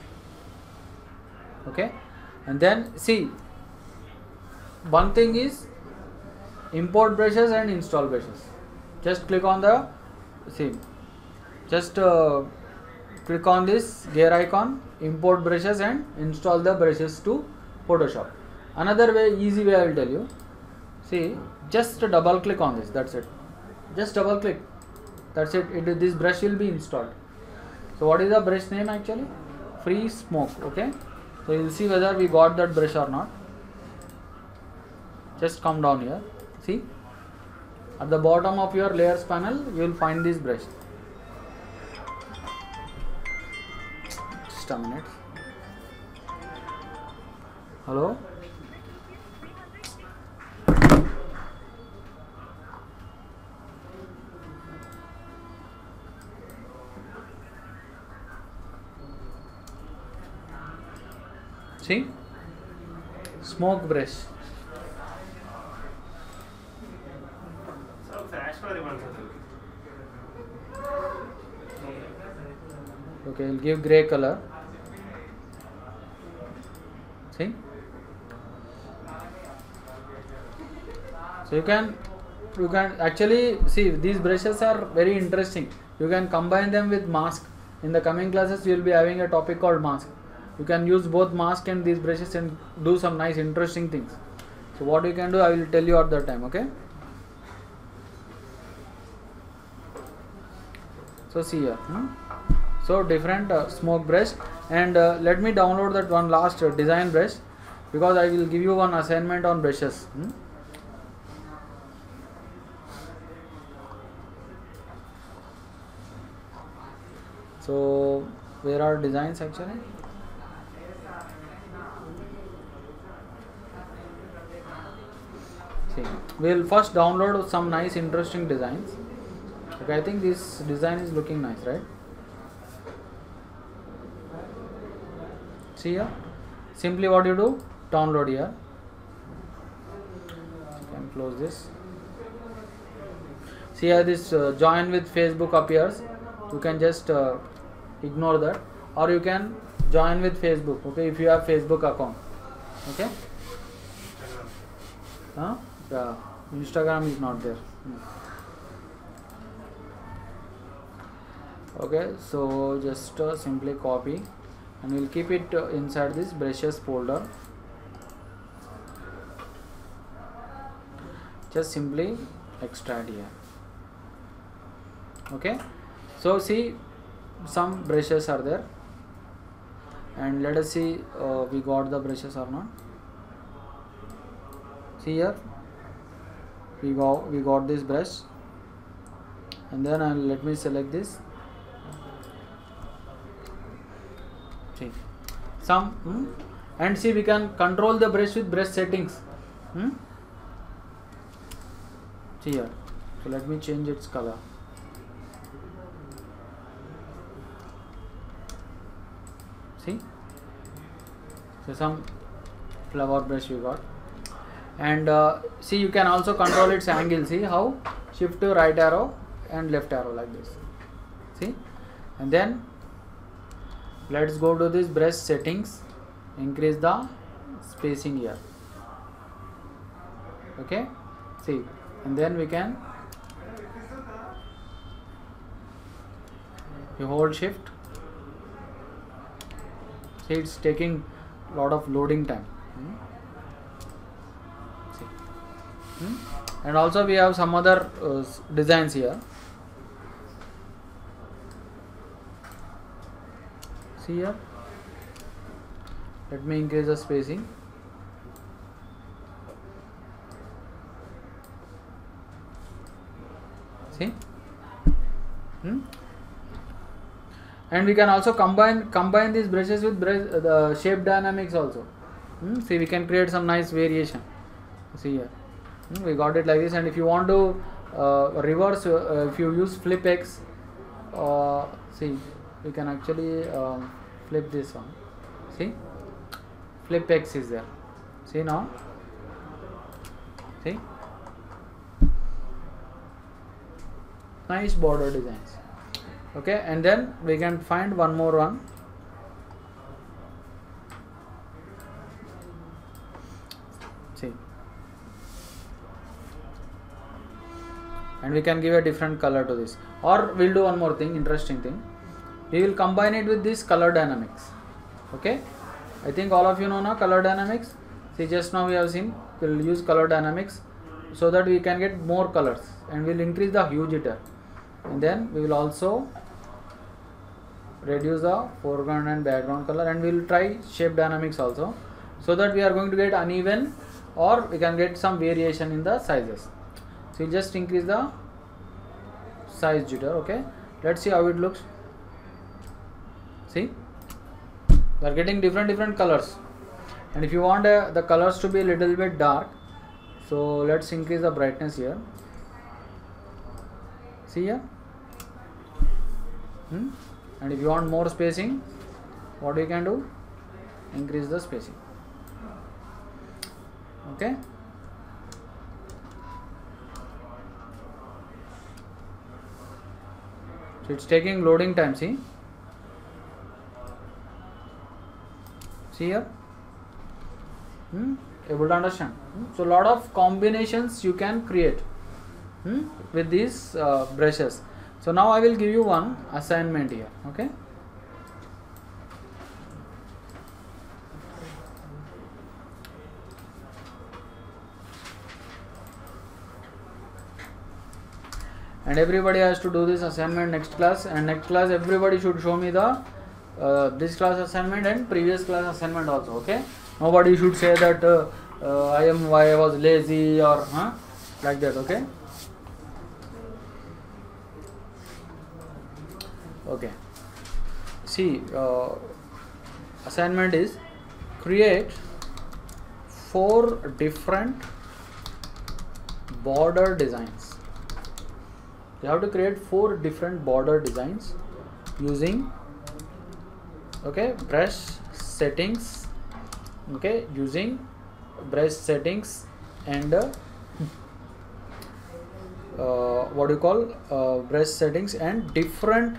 Okay. And then see. One thing is import brushes and install brushes. Just click on the see. Just uh, click on this gear icon, import brushes and install the brushes to Photoshop. Another way, easy way I will tell you. See, just double click on this. That's it. Just double click. That's it. It this brush will be installed. So what is the brush name actually? Free Smoke. Okay. So you will see whether we got that brush or not. Just come down here. See, at the bottom of your layers panel, you will find this brush. Just a minute. Hello. See, smoke brush. Okay, I'll give grey color. See, so you can you can actually see these brushes are very interesting. You can combine them with mask. In the coming classes, you will be having a topic called mask. You can use both mask and these brushes and do some nice interesting things. So what you can do, I will tell you at that time. Okay. So see here. Hmm? So different uh, smoke brush, and uh, let me download that one last uh, design brush, because I will give you one assignment on brushes. Hmm? So where are designs actually? See, we will first download some nice interesting designs. Okay, I think this design is looking nice, right? See here, simply what you do, download here. You can close this. See here, this uh, join with Facebook appears. You can just uh, ignore that, or you can join with Facebook. Okay, if you have Facebook account. Okay. Huh? Yeah, Instagram is not there. Okay, so just uh, simply copy, and we'll keep it uh, inside this brushes folder. Just simply extract here. Okay, so see, some brushes are there, and let us see uh, we got the brushes or not. See here, we got we got this brush, and then I'll, let me select this. See, some hmm? and see, we can control the brush with brush settings. Hmm? See here, so let me change its color. See, so some flower brush we got, and uh, see, you can also control its angle. See how, shift to right arrow and left arrow like this. See, and then let's go to this brush settings, increase the spacing here. Okay, see, and then we can, you hold shift. See, it's taking a lot of loading time. Hmm? See. Hmm? And also we have some other uh, designs here. See here, let me increase the spacing. See, Hmm? And we can also combine combine these brushes with brush, uh, the shape dynamics also. Hmm? See, we can create some nice variation. See here, hmm? We got it like this. And if you want to uh, reverse, uh, if you use flip X, uh, see, we can actually uh, flip this one. See, flip X is there. See now. See, nice border designs. Okay, and then we can find one more one. See, and we can give a different color to this, or we'll do one more thing, interesting thing. We will combine it with this color dynamics. Okay, I think all of you know now color dynamics. See, just now we have seen, we'll use color dynamics so that we can get more colors, and we'll increase the hue jitter, and then we will also reduce the foreground and background color, and we will try shape dynamics also, so that we are going to get uneven, or we can get some variation in the sizes. So you just increase the size jitter. Okay, let's see how it looks. See, we are getting different different colors, and if you want uh, the colors to be a little bit dark, so let's increase the brightness here. See here. Hmm? And if you want more spacing, what we can do? Increase the spacing. Okay. So it's taking loading time. See. See here. Hmm? Able to understand? Hmm? So lot of combinations you can create hmm? with these uh, brushes. So now I will give you one assignment here. Okay. And everybody has to do this assignment next class, and next class everybody should show me the uh, this class assignment and previous class assignment also. Okay. Nobody should say that uh, uh, I am why I was lazy or huh? like that. Okay. Okay. See, uh, assignment is create four different border designs. You have to create four different border designs using okay brush settings. Okay, using brush settings and uh, uh, what do you call uh, brush settings and different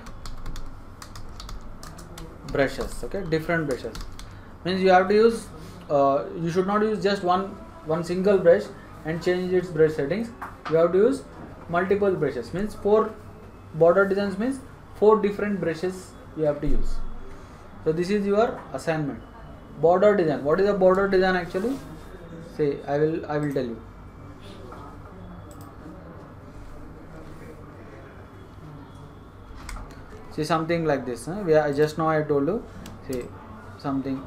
brushes. Okay, different brushes means you have to use uh, you should not use just one one single brush and change its brush settings. You have to use multiple brushes, means four border designs means four different brushes you have to use. So this is your assignment. Border design. What is a border design actually? Say, I will I will tell you. See, something like this. Huh? We are, just now I told you. See, something,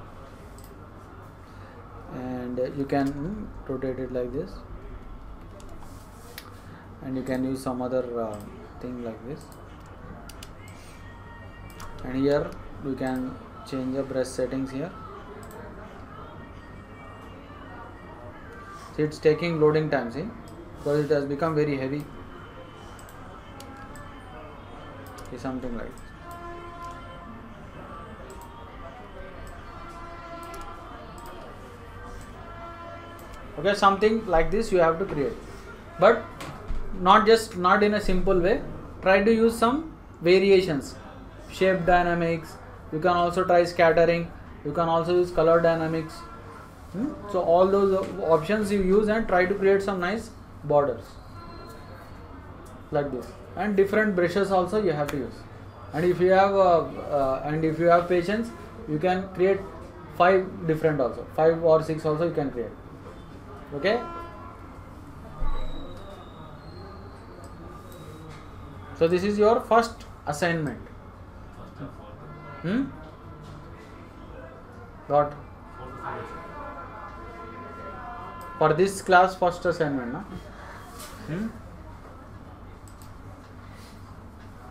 and you can rotate it like this, and you can use some other uh, thing like this, and here you can change the brush settings here. See, it's taking loading time, see, because it has become very heavy. See, something like this. Okay, something like this you have to create, but not just not in a simple way. Try to use some variations, shape dynamics. You can also try scattering. You can also use color dynamics. Hmm? So all those options you use and try to create some nice borders like this. And different brushes also you have to use. And if you have uh, uh, and if you have patience, you can create five different also. Five or six also you can create. Okay. So this is your first assignment. Hmm? What? For this class, first assignment, na? Hmm?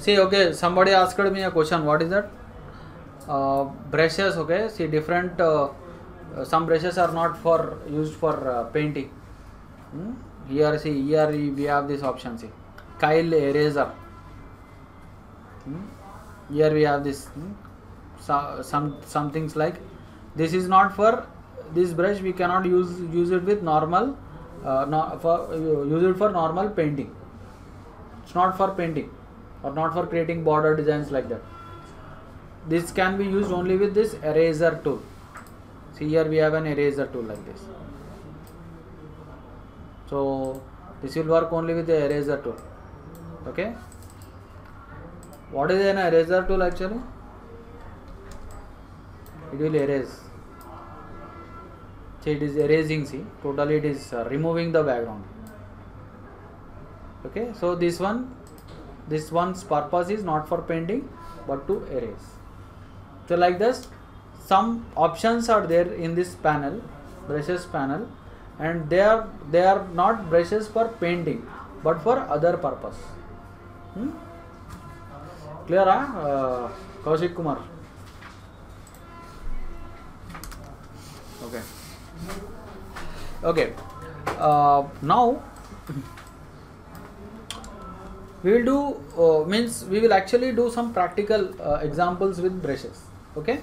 See, okay, somebody asked me a question. What is that? Uh, brushes. Okay, see, different. Uh, uh, some brushes are not for used for uh, painting. Hmm? Here, see, here we have this option. See, Kyle eraser. Hmm? Here we have this. Hmm? So, some some things like this is not for this brush. We cannot use use it with normal. Uh, not for uh, use it for normal painting. It's not for painting or not for creating border designs like that. This can be used only with this eraser tool. See, here we have an eraser tool like this. So this will work only with the eraser tool. Okay. What is an eraser tool actually? It will erase. See, it is erasing. See, totally it is uh, removing the background. Okay, so this one, this one's purpose is not for painting but to erase. So like this, some options are there in this panel, brushes panel, and they are they are not brushes for painting but for other purpose. Hmm? Clear, huh? uh, Kaushik Kumar? Okay. Okay. Uh, now we will do uh, means we will actually do some practical uh, examples with brushes. Okay.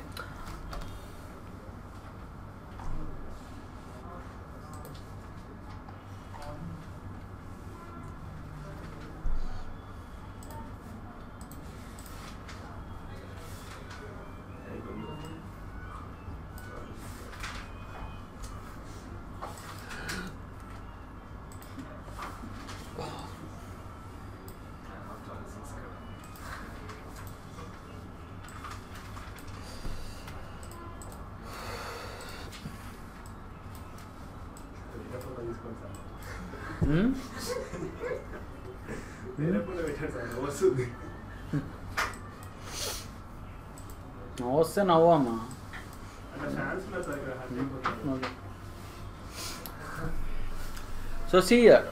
Hmm? వస్తే నవ్వమ్మా. So see here,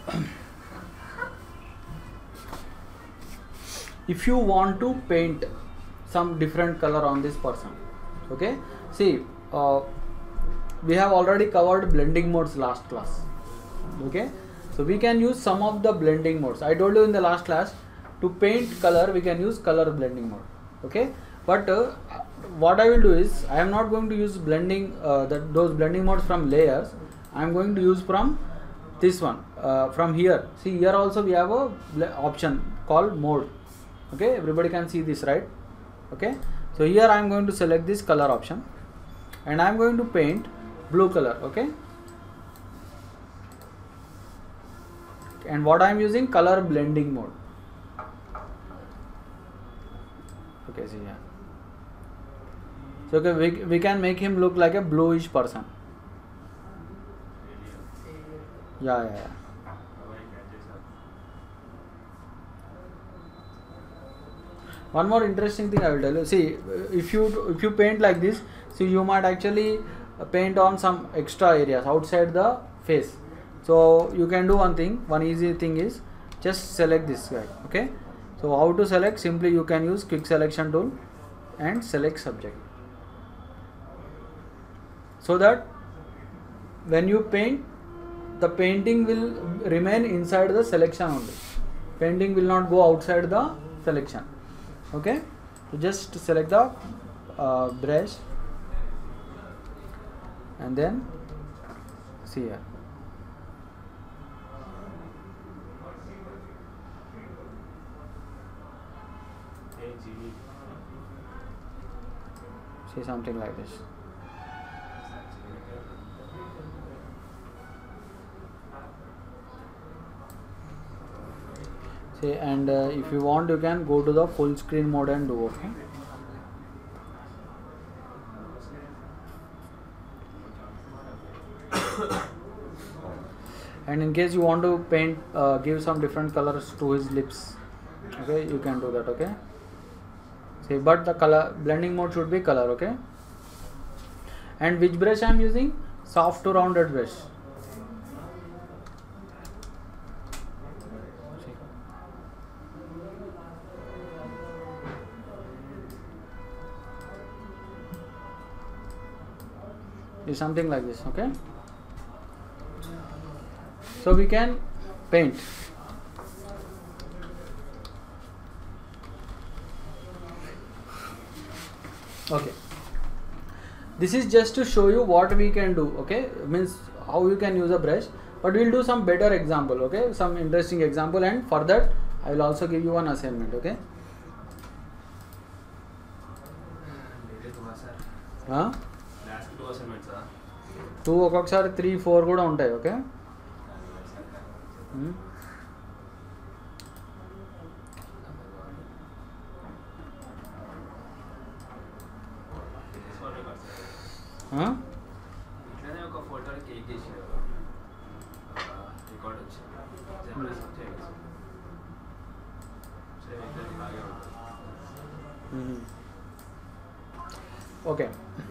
if you want to paint some different color on this person, okay, see uh, we have already covered blending modes last class. Okay, so we can use some of the blending modes. I told you in the last class, to paint color we can use color blending mode. Okay, but uh, what I will do is I am not going to use blending uh, that those blending modes from layers. I am going to use from this one, uh, from here. See, here also we have a option called mode. Okay, everybody can see this, right? Okay, so here I am going to select this color option and I am going to paint blue color. Okay, and what I am using, color blending mode. Okay, see here. So okay, we, we can make him look like a bluish person. Yeah, yeah, yeah. One more interesting thing I will tell you. See, if you if you paint like this, see, you might actually paint on some extra areas outside the face. So you can do one thing. One easy thing is just select this guy. Okay. So how to select? Simply you can use quick selection tool and select subject. So that when you paint, the painting will remain inside the selection only. Painting will not go outside the selection. Okay. So just select the uh, brush and then see here. See, something like this. See, and uh, if you want, you can go to the full screen mode and do. Okay. And in case you want to paint, uh, give some different colors to his lips, okay, you can do that. Okay. See, but the color blending mode should be color. Okay. And which brush I am using? Soft to rounded brush. See. is something like this. Okay, so we can paint. Okay, this is just to show you what we can do. Okay, means how you can use a brush, but we'll do some better example. Okay, some interesting example, and for that I will also give you one assignment. Okay, huh? Two ఒక్కొక్కసారి three four కూడా ఉంటాయి. Okay, okay,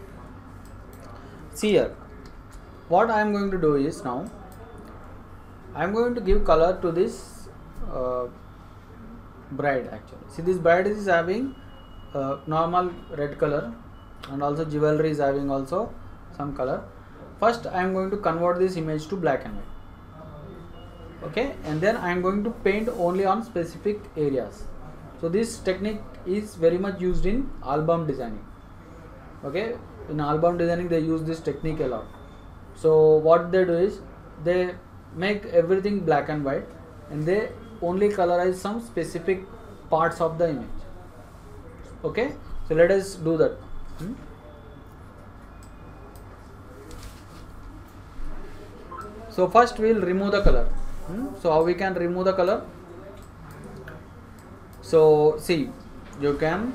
see here, what I am going to do is, now I am going to give color to this uh, bride. Actually, see, this bride is having uh, normal red color, and also jewelry is having also some color. First I am going to convert this image to black and white. Okay, and then I am going to paint only on specific areas. So this technique is very much used in album designing. Okay, in album designing they use this technique a lot. So what they do is, they make everything black and white, and they only colorize some specific parts of the image. Okay, so let us do that. Hmm? So first we will remove the color. Hmm? So how we can remove the color? So see, you can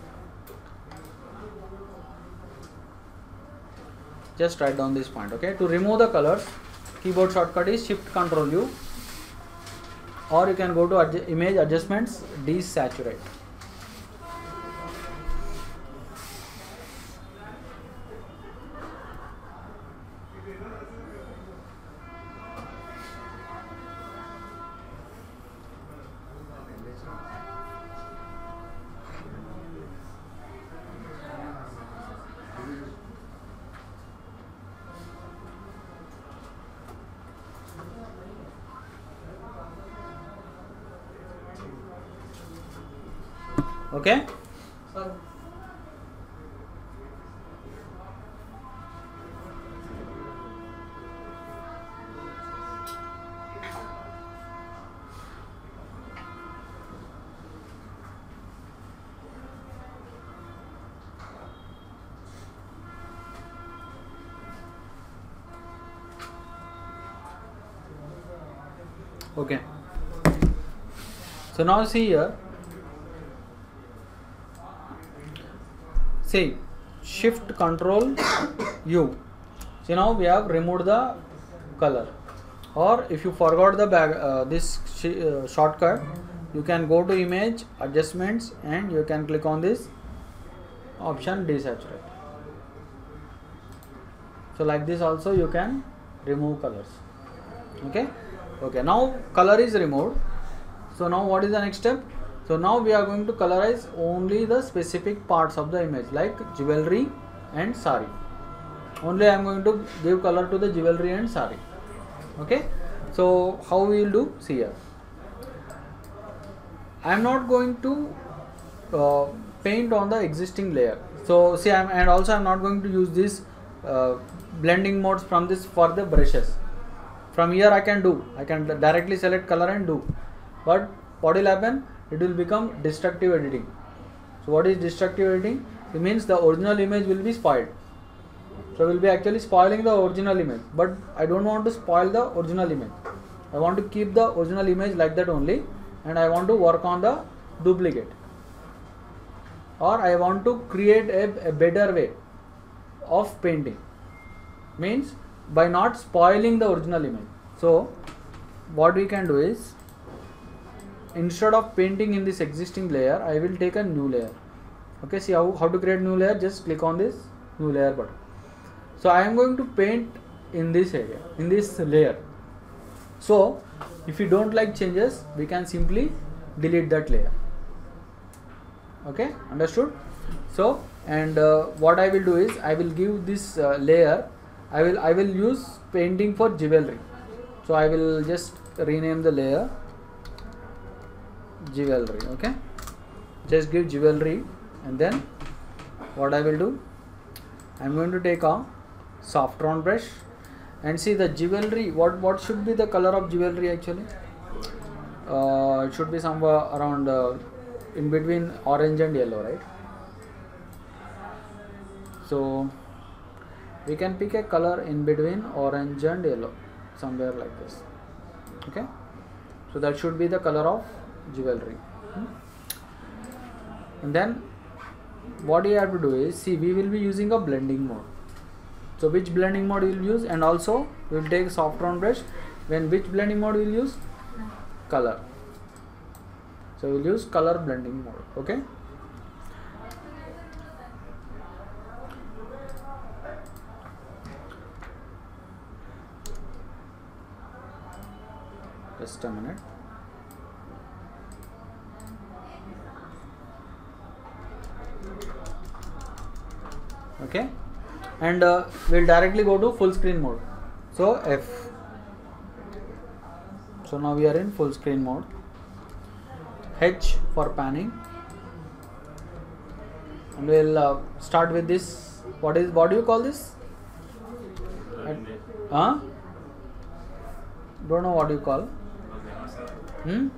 just write down this point. Okay, to remove the colors, keyboard shortcut is Shift Control U, or you can go to adju- image adjustments, desaturate. Okay, Sir, okay. So now see here, see, Shift Control U. See, now we have removed the color. Or if you forgot the back, uh, this sh uh, shortcut, you can go to image adjustments and you can click on this option desaturate. So like this also you can remove colors. Okay, okay. Now color is removed. So now what is the next step? So now we are going to colorize only the specific parts of the image, like jewelry and sari. Only I am going to give color to the jewelry and sari. Okay, so how we will do? See here, I am not going to uh, paint on the existing layer. So see, I am, and also I am not going to use this uh, blending modes from this for the brushes. From here I can do, I can directly select color and do, but what will happen? It will become destructive editing. So what is destructive editing? It means the original image will be spoiled. So we will be actually spoiling the original image, but I don't want to spoil the original image. I want to keep the original image like that only, and I want to work on the duplicate, or I want to create a, a better way of painting, means by not spoiling the original image. So what we can do is, instead of painting in this existing layer, I will take a new layer. Okay, see how, how to create new layer? Just click on this new layer button. So I am going to paint in this area, in this layer. So if you don't like changes, we can simply delete that layer. Okay, understood? So, and uh, what I will do is, I will give this uh, layer I will I will use painting for jewelry. So I will just rename the layer jewelry. Okay, just give jewelry, and then what I will do, I am going to take a soft round brush and see the jewelry. What what should be the color of jewelry actually? Uh, it should be somewhere around uh, in between orange and yellow, right? So we can pick a color in between orange and yellow, somewhere like this. Okay, so that should be the color of jewelry. Hmm? And then what you have to do is, see, we will be using a blending mode. So which blending mode we will use, and also we will take soft round brush. When which blending mode we will use? Color. So we will use color blending mode. Okay. Just a minute. Okay, and uh, we'll directly go to full screen mode. So F. So now we are in full screen mode. H for panning, and we'll uh, start with this. What is what do you call this? Huh? Don't know what you call. Hmm?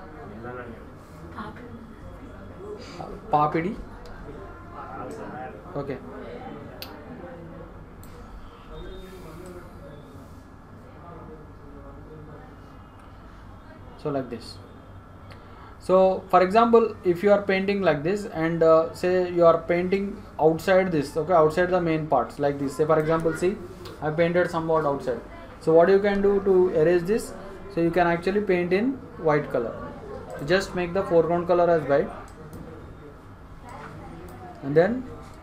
Papidi. Okay. So like this. So for example, if you are painting like this, and uh, say you are painting outside this, okay, outside the main parts like this. Say for example, see, I painted somewhat outside. So what you can do to erase this? So you can actually paint in white color. So just make the foreground color as white, and then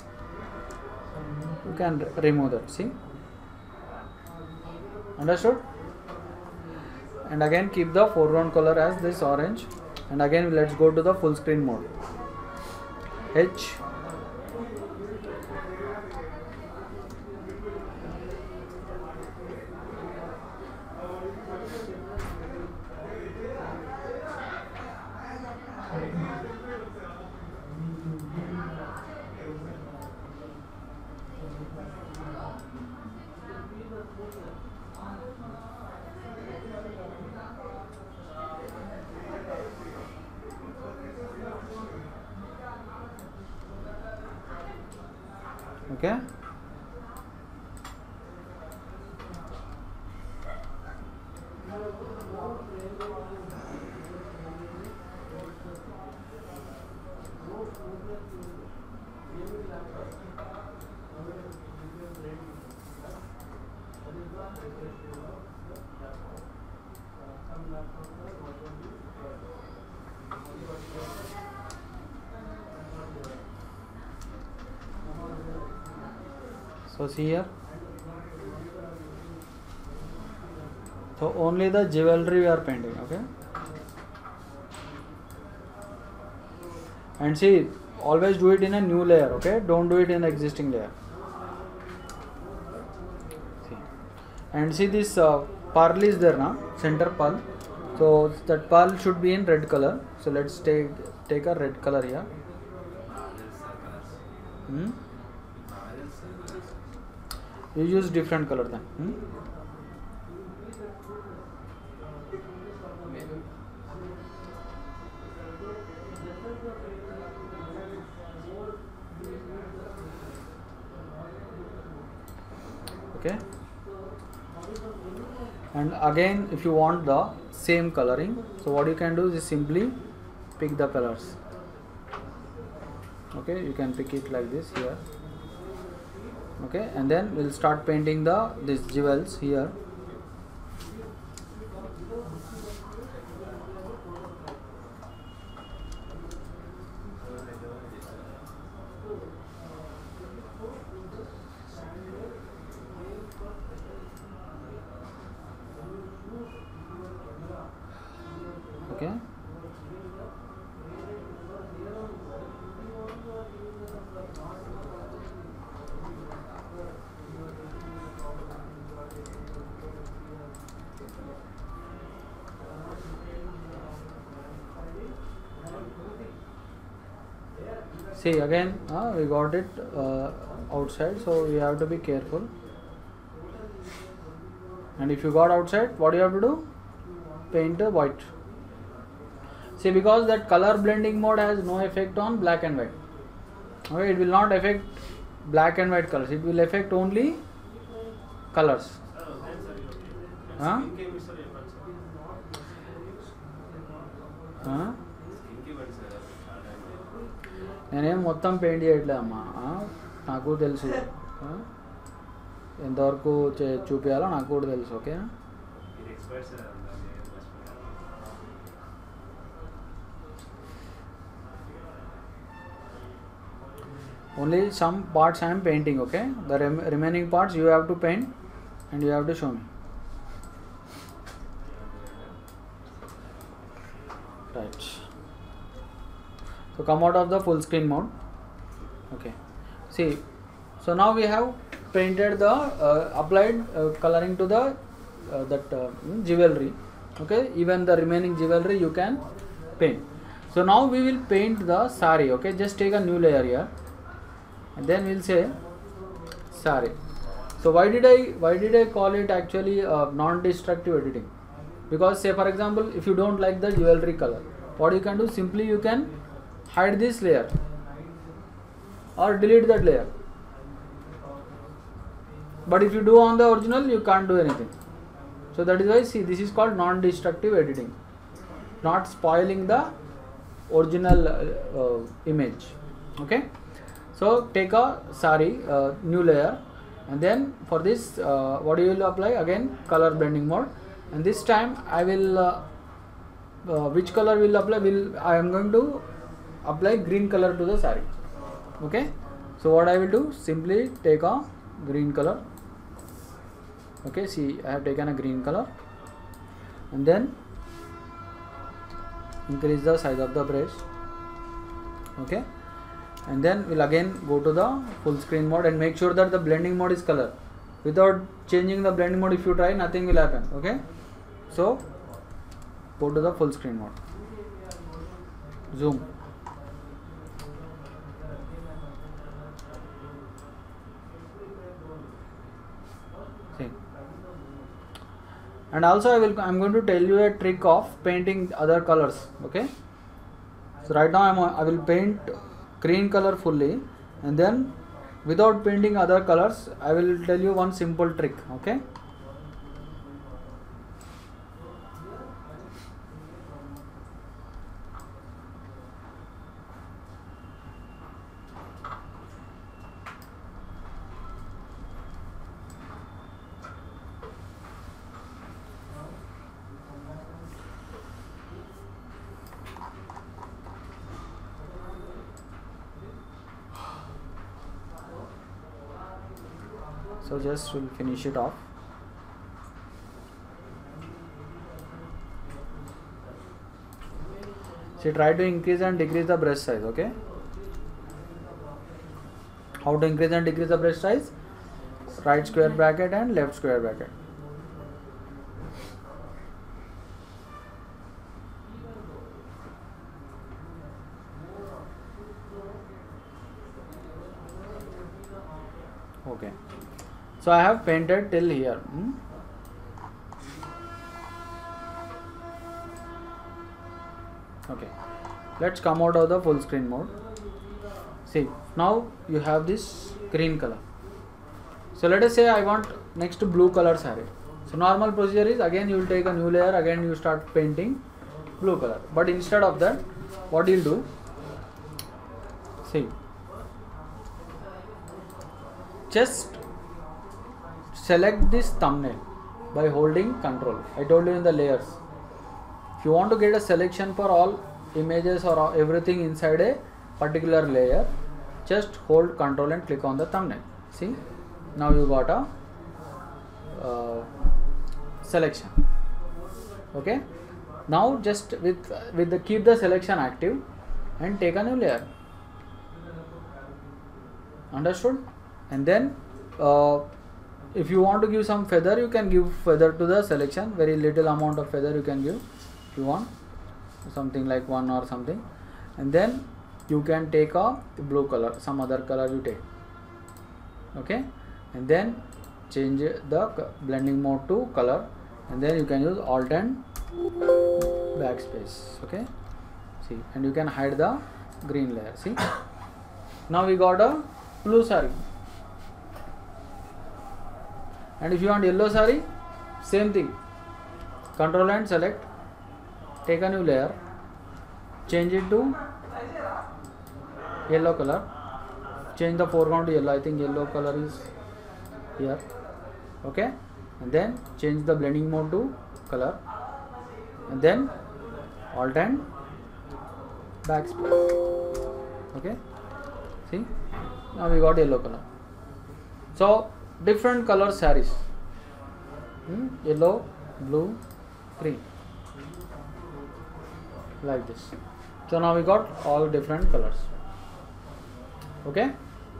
you can remove that. See, understood? And again keep the foreground color as this orange, and again let's go to the full screen mode. H. Okay. So see here. So only the jewelry we are painting, okay? And see, always do it in a new layer, okay? Don't do it in the existing layer. See. And see this uh, pearl is there now, center pearl. So that pearl should be in red color. So let's take take a red color here. Hmm? You use different color then. Hmm? Okay. And again, if you want the same coloring, so what you can do is simply pick the colors. Okay, you can pick it like this here. Okay, and then we'll start painting the these jewels here. Okay. See again, uh, we got it uh, outside, so we have to be careful. And if you got outside, what do you have to do? Paint a white. See, because that color blending mode has no effect on black and white. Okay, it will not affect black and white colors. It will affect only colors. Huh? Huh? నేనేం మొత్తం paint చేయట్లే అమ్మా, నాకు తెలుసు ఎంతవరకు చూపించాలో నాకు కూడా తెలుసు. Okay, only some parts I am painting. Okay, the rem remaining parts you have to paint and you have to show me. Right, so come out of the full screen mode. Okay, see, so now we have painted the uh, applied uh, coloring to the uh, that uh, jewelry. Okay, even the remaining jewelry you can paint. So now we will paint the sari. Okay, just take a new layer here and then we'll say sari. So why did I why did I call it actually uh, non-destructive editing? Because say for example, if you don't like the jewelry color, what you can do, simply you can hide this layer or delete that layer. But if you do on the original, you can't do anything. So that is why, see, this is called non-destructive editing, not spoiling the original uh, uh, image. Okay, so take a sari uh, new layer, and then for this uh, what you will apply again, color blending mode, and this time I will uh, uh, which color will apply, will I am going to apply green color to the sari. Okay, so what I will do, simply take a green color. Okay, see, I have taken a green color and then increase the size of the brush. Okay, and then we'll again go to the full screen mode and make sure that the blending mode is color. Without changing the blending mode, if you try, nothing will happen. Okay, so go to the full screen mode, zoom. See, and also I will I'm going to tell you a trick of painting other colors. Okay, so right now I'm I will paint green color fully, and then without painting other colors, I will tell you one simple trick. Okay, so just will finish it off. So try to increase and decrease the brush size. Okay, how to increase and decrease the brush size? Right square bracket and left square bracket. Okay, so I have painted till here. Hmm? Okay, let's come out of the full screen mode. See, now you have this green color. So let us say I want next blue color saree. So normal procedure is, again you will take a new layer, again you start painting blue color. But instead of that, what you will do, see, just select this thumbnail by holding control. I told you in the layers, if you want to get a selection for all images or everything inside a particular layer, just hold control and click on the thumbnail. See, now you got a uh, selection. Okay, now just with with the keep the selection active and take a new layer. Understood? And then uh, if you want to give some feather, you can give feather to the selection. Very little amount of feather you can give if you want, something like one or something. And then you can take a blue color, some other color you take, okay, and then change the blending mode to color, and then you can use alt and backspace, okay, see, and you can hide the green layer. See, now we got a blue saree, and if you want yellow saree, same thing, control and select, take a new layer, change it to yellow color, change the foreground to yellow. I think yellow color is here, okay, and then change the blending mode to color, and then alt and backspace, okay, see, now we got yellow color. So different color sarees, hmm? yellow, blue, green, like this. So now we got all different colors, okay.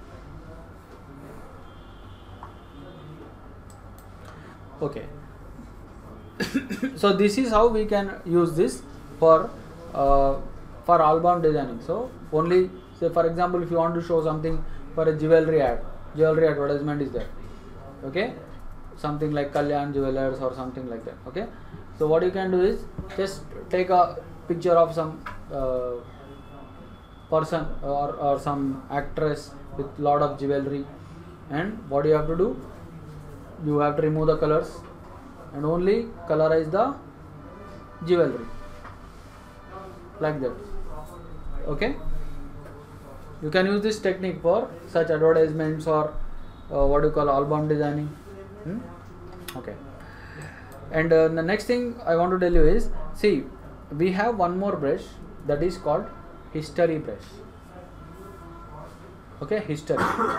Okay. So this is how we can use this for uh, for album designing. So only, say for example, if you want to show something for a jewelry ad, jewelry advertisement is there, okay, something like Kalyan Jewelers or something like that, okay. So what you can do is just take a picture of some uh, person or, or some actress with lot of jewelry, and what you have to do, you have to remove the colors and only colorize the jewelry, like that, okay. You can use this technique for such advertisements or uh, what you call album designing, hmm? Okay. And uh, the next thing I want to tell you is, see, we have one more brush that is called history brush, okay, history.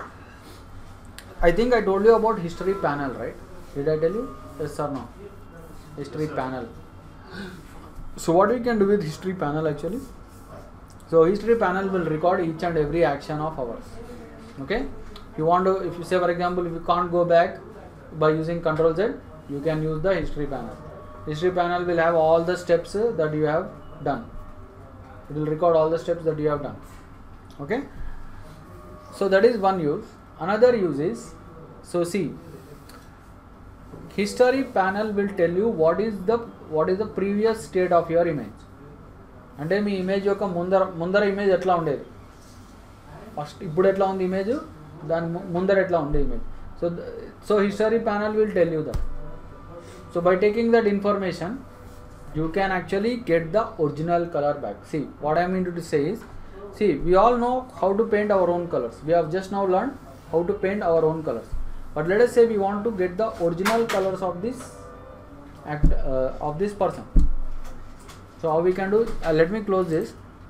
I think I told you about history panel, right? Did I tell you? Yes or no? History panel. So what we can do with history panel actually? So history panel will record each and every action of ours, okay. If you want to, if you say for example, if you can't go back by using control Z, you can use the history panel. History panel will have all the steps that you have done. It will record all the steps that you have done, okay. So that is one use. Another use is, so see, history panel will tell you what is the what is the previous state of your image. అంటే మీ image యొక్క ముందర ముందర image ఎట్లా ఉండేది, first ఇప్పుడు ఎట్లా ఉంది image, దాని ముందర ఎట్లా ఉండే image. So so history panel will tell you that. So by taking that information you can actually get the original color back. See, what I mean to say is, see, we all know how to paint our own colors. We have just now learned how to paint our own colors. But let us say we want to get the original colors of this act uh, of this person. So how we can do? Uh, let me close this.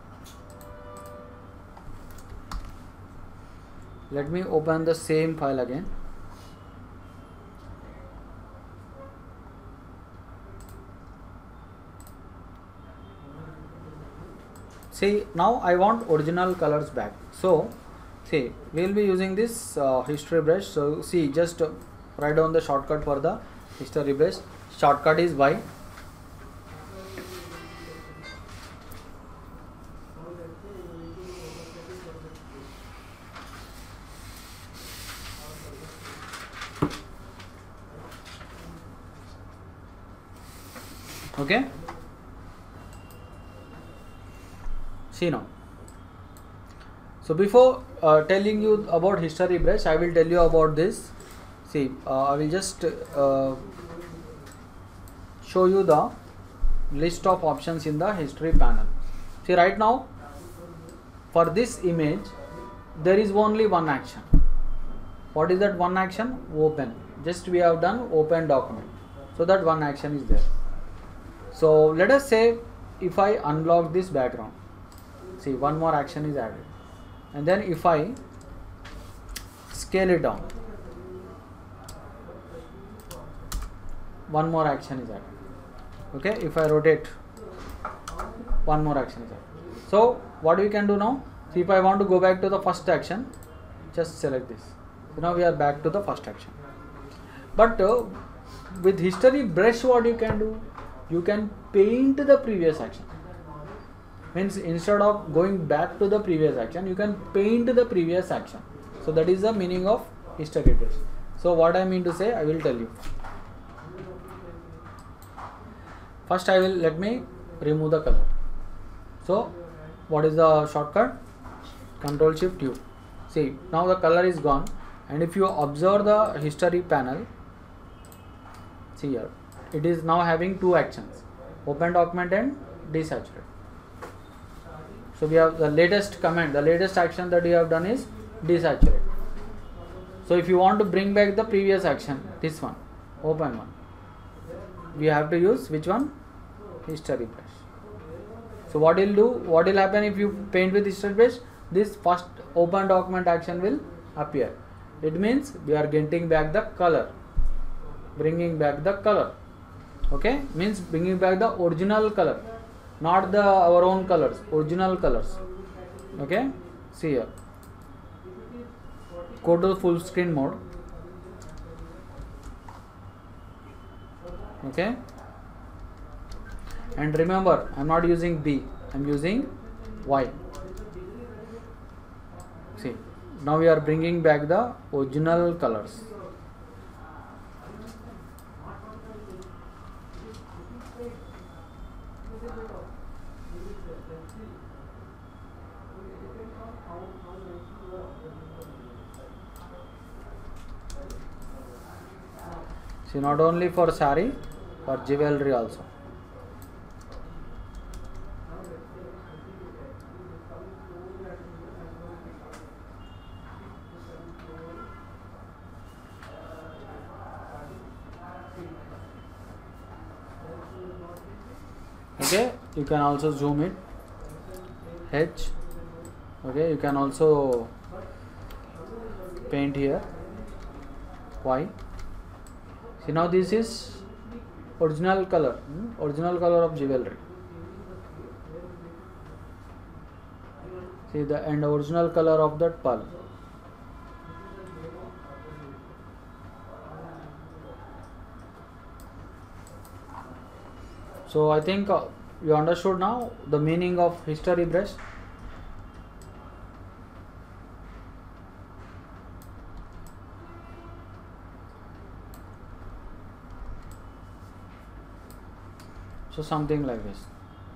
Let me open the same file again. See, now I want original colors back. So see, we will be using this uh, history brush. So see, just uh, write down the shortcut for the history brush. Shortcut is Y. Okay. See now. So before uh, telling you about history brush, I will tell you about this. See, uh, I will just uh, show you the list of options in the history panel. See, right now for this image there is only one action. What is that one action? Open. Just we have done open document. So that one action is there. So let us say if I unblock this background. See, one more action is added, and then if I scale it down, one more action is added. Okay, if I rotate, one more action is added. So what we can do now? See, if I want to go back to the first action, just select this. So now we are back to the first action. But uh, with history brush, what you can do? You can paint the previous action. means instead of going back to the previous action, you can paint the previous action. So that is the meaning of history brush. So what I mean to say, I will tell you. First I will, let me remove the color. So what is the shortcut? Control Shift U. See, now the color is gone, and if you observe the history panel, see here, it is now having two actions, open document and desaturate. So we have the latest command, the latest action that we have done is desaturate. So if you want to bring back the previous action, this one, open one, we have to use which one? History brush. So what will do, what will happen if you paint with history brush? This first open document action will appear. It means we are getting back the color, bringing back the color. Okay, means bringing back the original color, not the our own colors, original colors. Okay, see here, go to full screen mode. Okay, and remember, I am not using B, I am using Y. See, now we are bringing back the original colors. See, not only for sari, for jewelry also. Okay, you can also zoom it, H. Okay, you can also paint here, Y. See, now this is original color, hmm? original color of jewelry. See the and original color of that pearl. So I think uh, you understood now the meaning of history brush. So something like this.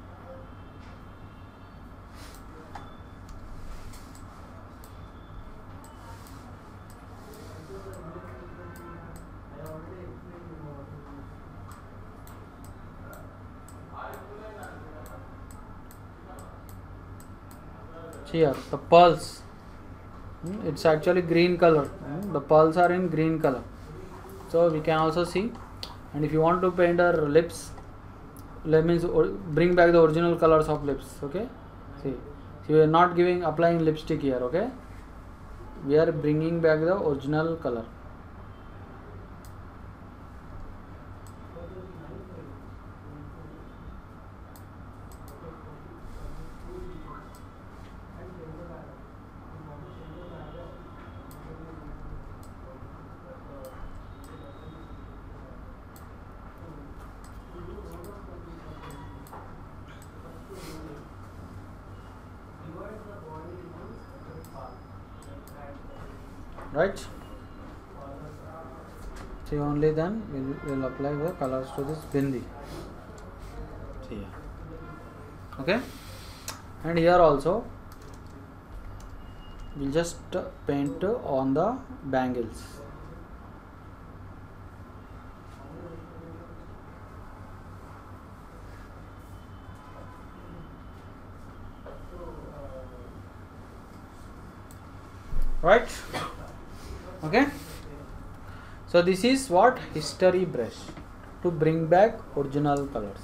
Here the pearls, it's actually green color, the pearls are in green color, so we can also see. And if you want to paint her lips, that means bring back the original colors of lips. Okay, see, so we are not giving applying lipstick here. Okay, we are bringing back the original color. Right, see, only then we will apply the colors to this bindi. See here. Okay, and here also we'll just paint on the bangles. Right. Okay, so this is what history brush, to bring back original colors.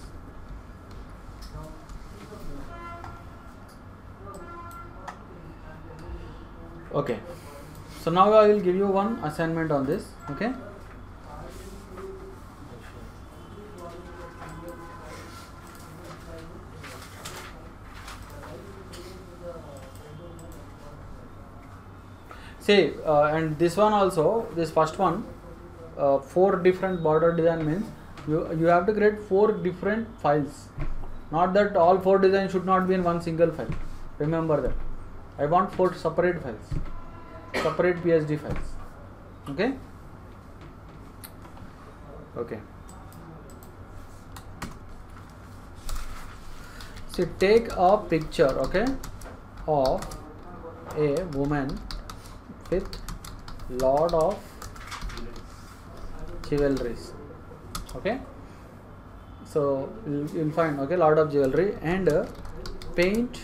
Okay, so now I will give you one assignment on this. Okay, see, uh, and this one also, this first one, uh, four different border design means you you have to create four different files Not that all four designs should not be in one single file. Remember that. I want four separate files, separate P S D files. Okay. Okay. So take a picture, okay, of a woman with lot of jewelries. Okay. So you'll find, okay, lot of jewelry, and uh, paint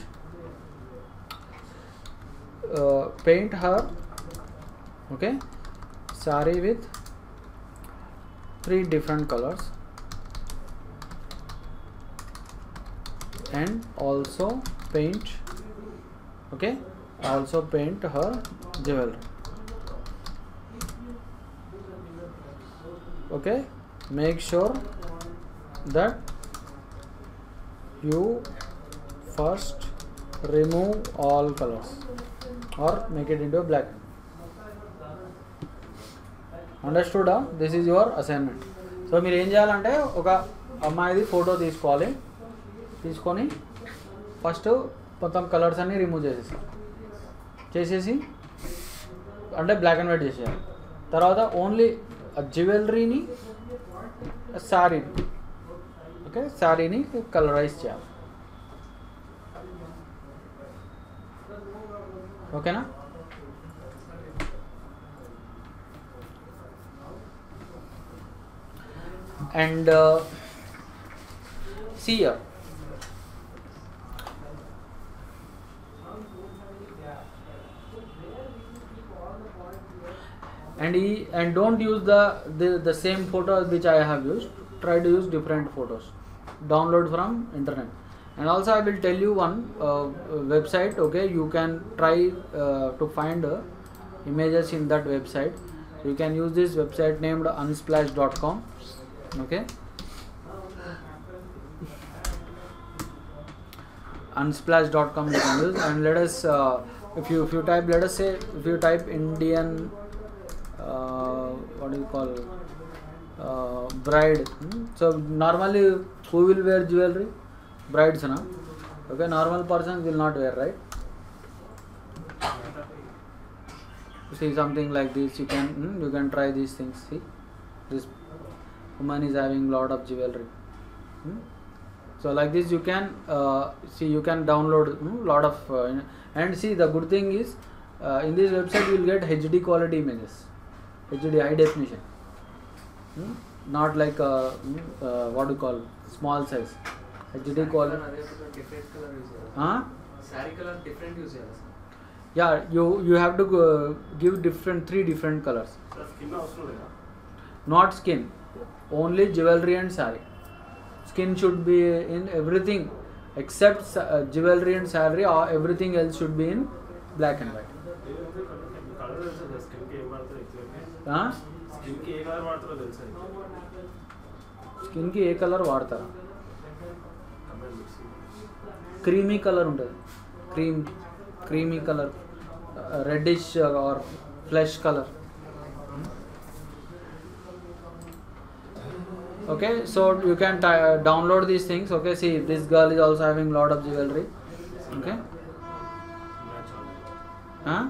uh, paint her, okay, sari with three different colors, and also paint, okay, also paint her jewelry. Okay, make sure that you first remove all colors or make it into black. Understood? Huh? This is your assignment. So మీరు ఏం చేయాలంటే ఒక అమ్మాయిది photo తీసుకోవాలి, తీసుకొని first మొత్తం colours అన్ని remove చేసేసి చేసేసి అంటే బ్లాక్ అండ్ వైట్ చేసేయాలి. తర్వాత ఓన్లీ జ్యువెలరీని శారీ, ఓకే, శారీని కలరైజ్ చేయాలి. ఓకేనా? And see here, and he and don't use the, the the same photo which I have used. Try to use different photos, download from internet. And also I will tell you one uh, website, okay, you can try uh, to find uh, images in that website. You can use this website named unsplash dot com. Okay, unsplash dot com you can use. And let us uh, if you if you type, let us say if you type Indian uh, what do you call uh, bride, hmm? So normally who will wear jewelry? Brides, na? Okay, normal persons will not wear, right? See something like this, you can hmm, you can try these things. See, this woman is having lot of jewelry. Hmm? So like this you can uh, see, you can download hmm, lot of uh, and see, the good thing is uh, in this website you will get H D quality images, H D high definition, hmm? Not like uh, uh, what do you call small size. H D quality. Different color use. Huh? Saree color different use. Yeah, you you have to go, give different three different colors. Skin also, Not skin, only jewelry and saree. Skin should be in everything except uh, jewelry and saree, or everything else should be in black and white. Huh? Skin ki color vaadtaro telsa. Skin ki ఏ colour వాడతారా? Creamy colour ఉంటుంది, cream creamy colour, reddish or flesh colour. Okay, so you can t- uh, download these things. Okay, see, this girl is also having lot of jewelry. Okay, huh?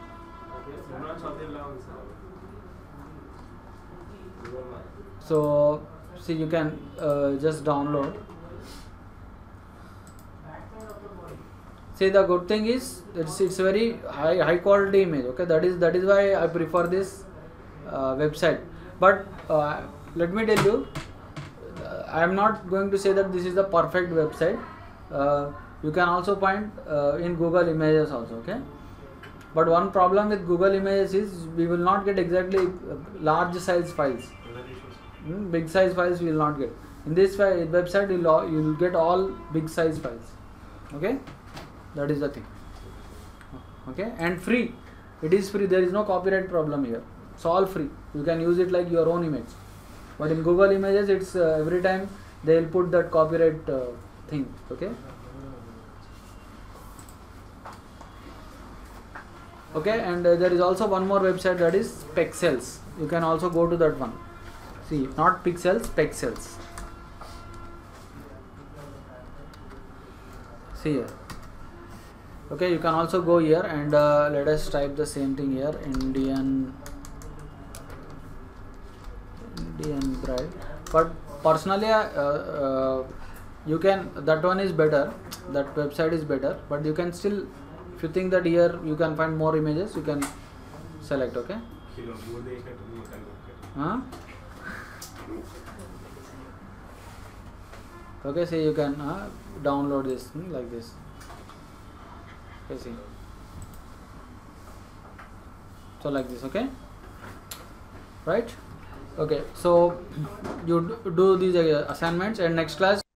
So see, you can uh, just download. See, the good thing is it's it's very high high quality image. Okay, that is that is why I prefer this uh, website. But uh, let me tell you, uh, I am not going to say that this is the perfect website. Uh, you can also find uh, in Google Images also. Okay, but one problem with Google Images is we will not get exactly large size files. Hmm, big size files we will not get. In this fi- website, you will you will get all big size files. Okay. That is the thing. Okay, and free. It is free. There is no copyright problem here. It's all free. You can use it like your own image. But in Google Images, it's uh, every time they will put that copyright uh, thing. Okay. Okay, and uh, there is also one more website, that is Pexels. You can also go to that one. See, not Pixels, Pexels. see here. Okay, you can also go here and uh, let us type the same thing here, Indian Indian bride. But personally, uh, uh, you can, that one is better, that website is better, but you can still, if you think that here you can find more images, you can select. Okay. Huh? Okay, see, you can uh, download this hmm, like this. Okay, see. So like this, okay, right? Okay, so you do these uh, assignments, and next class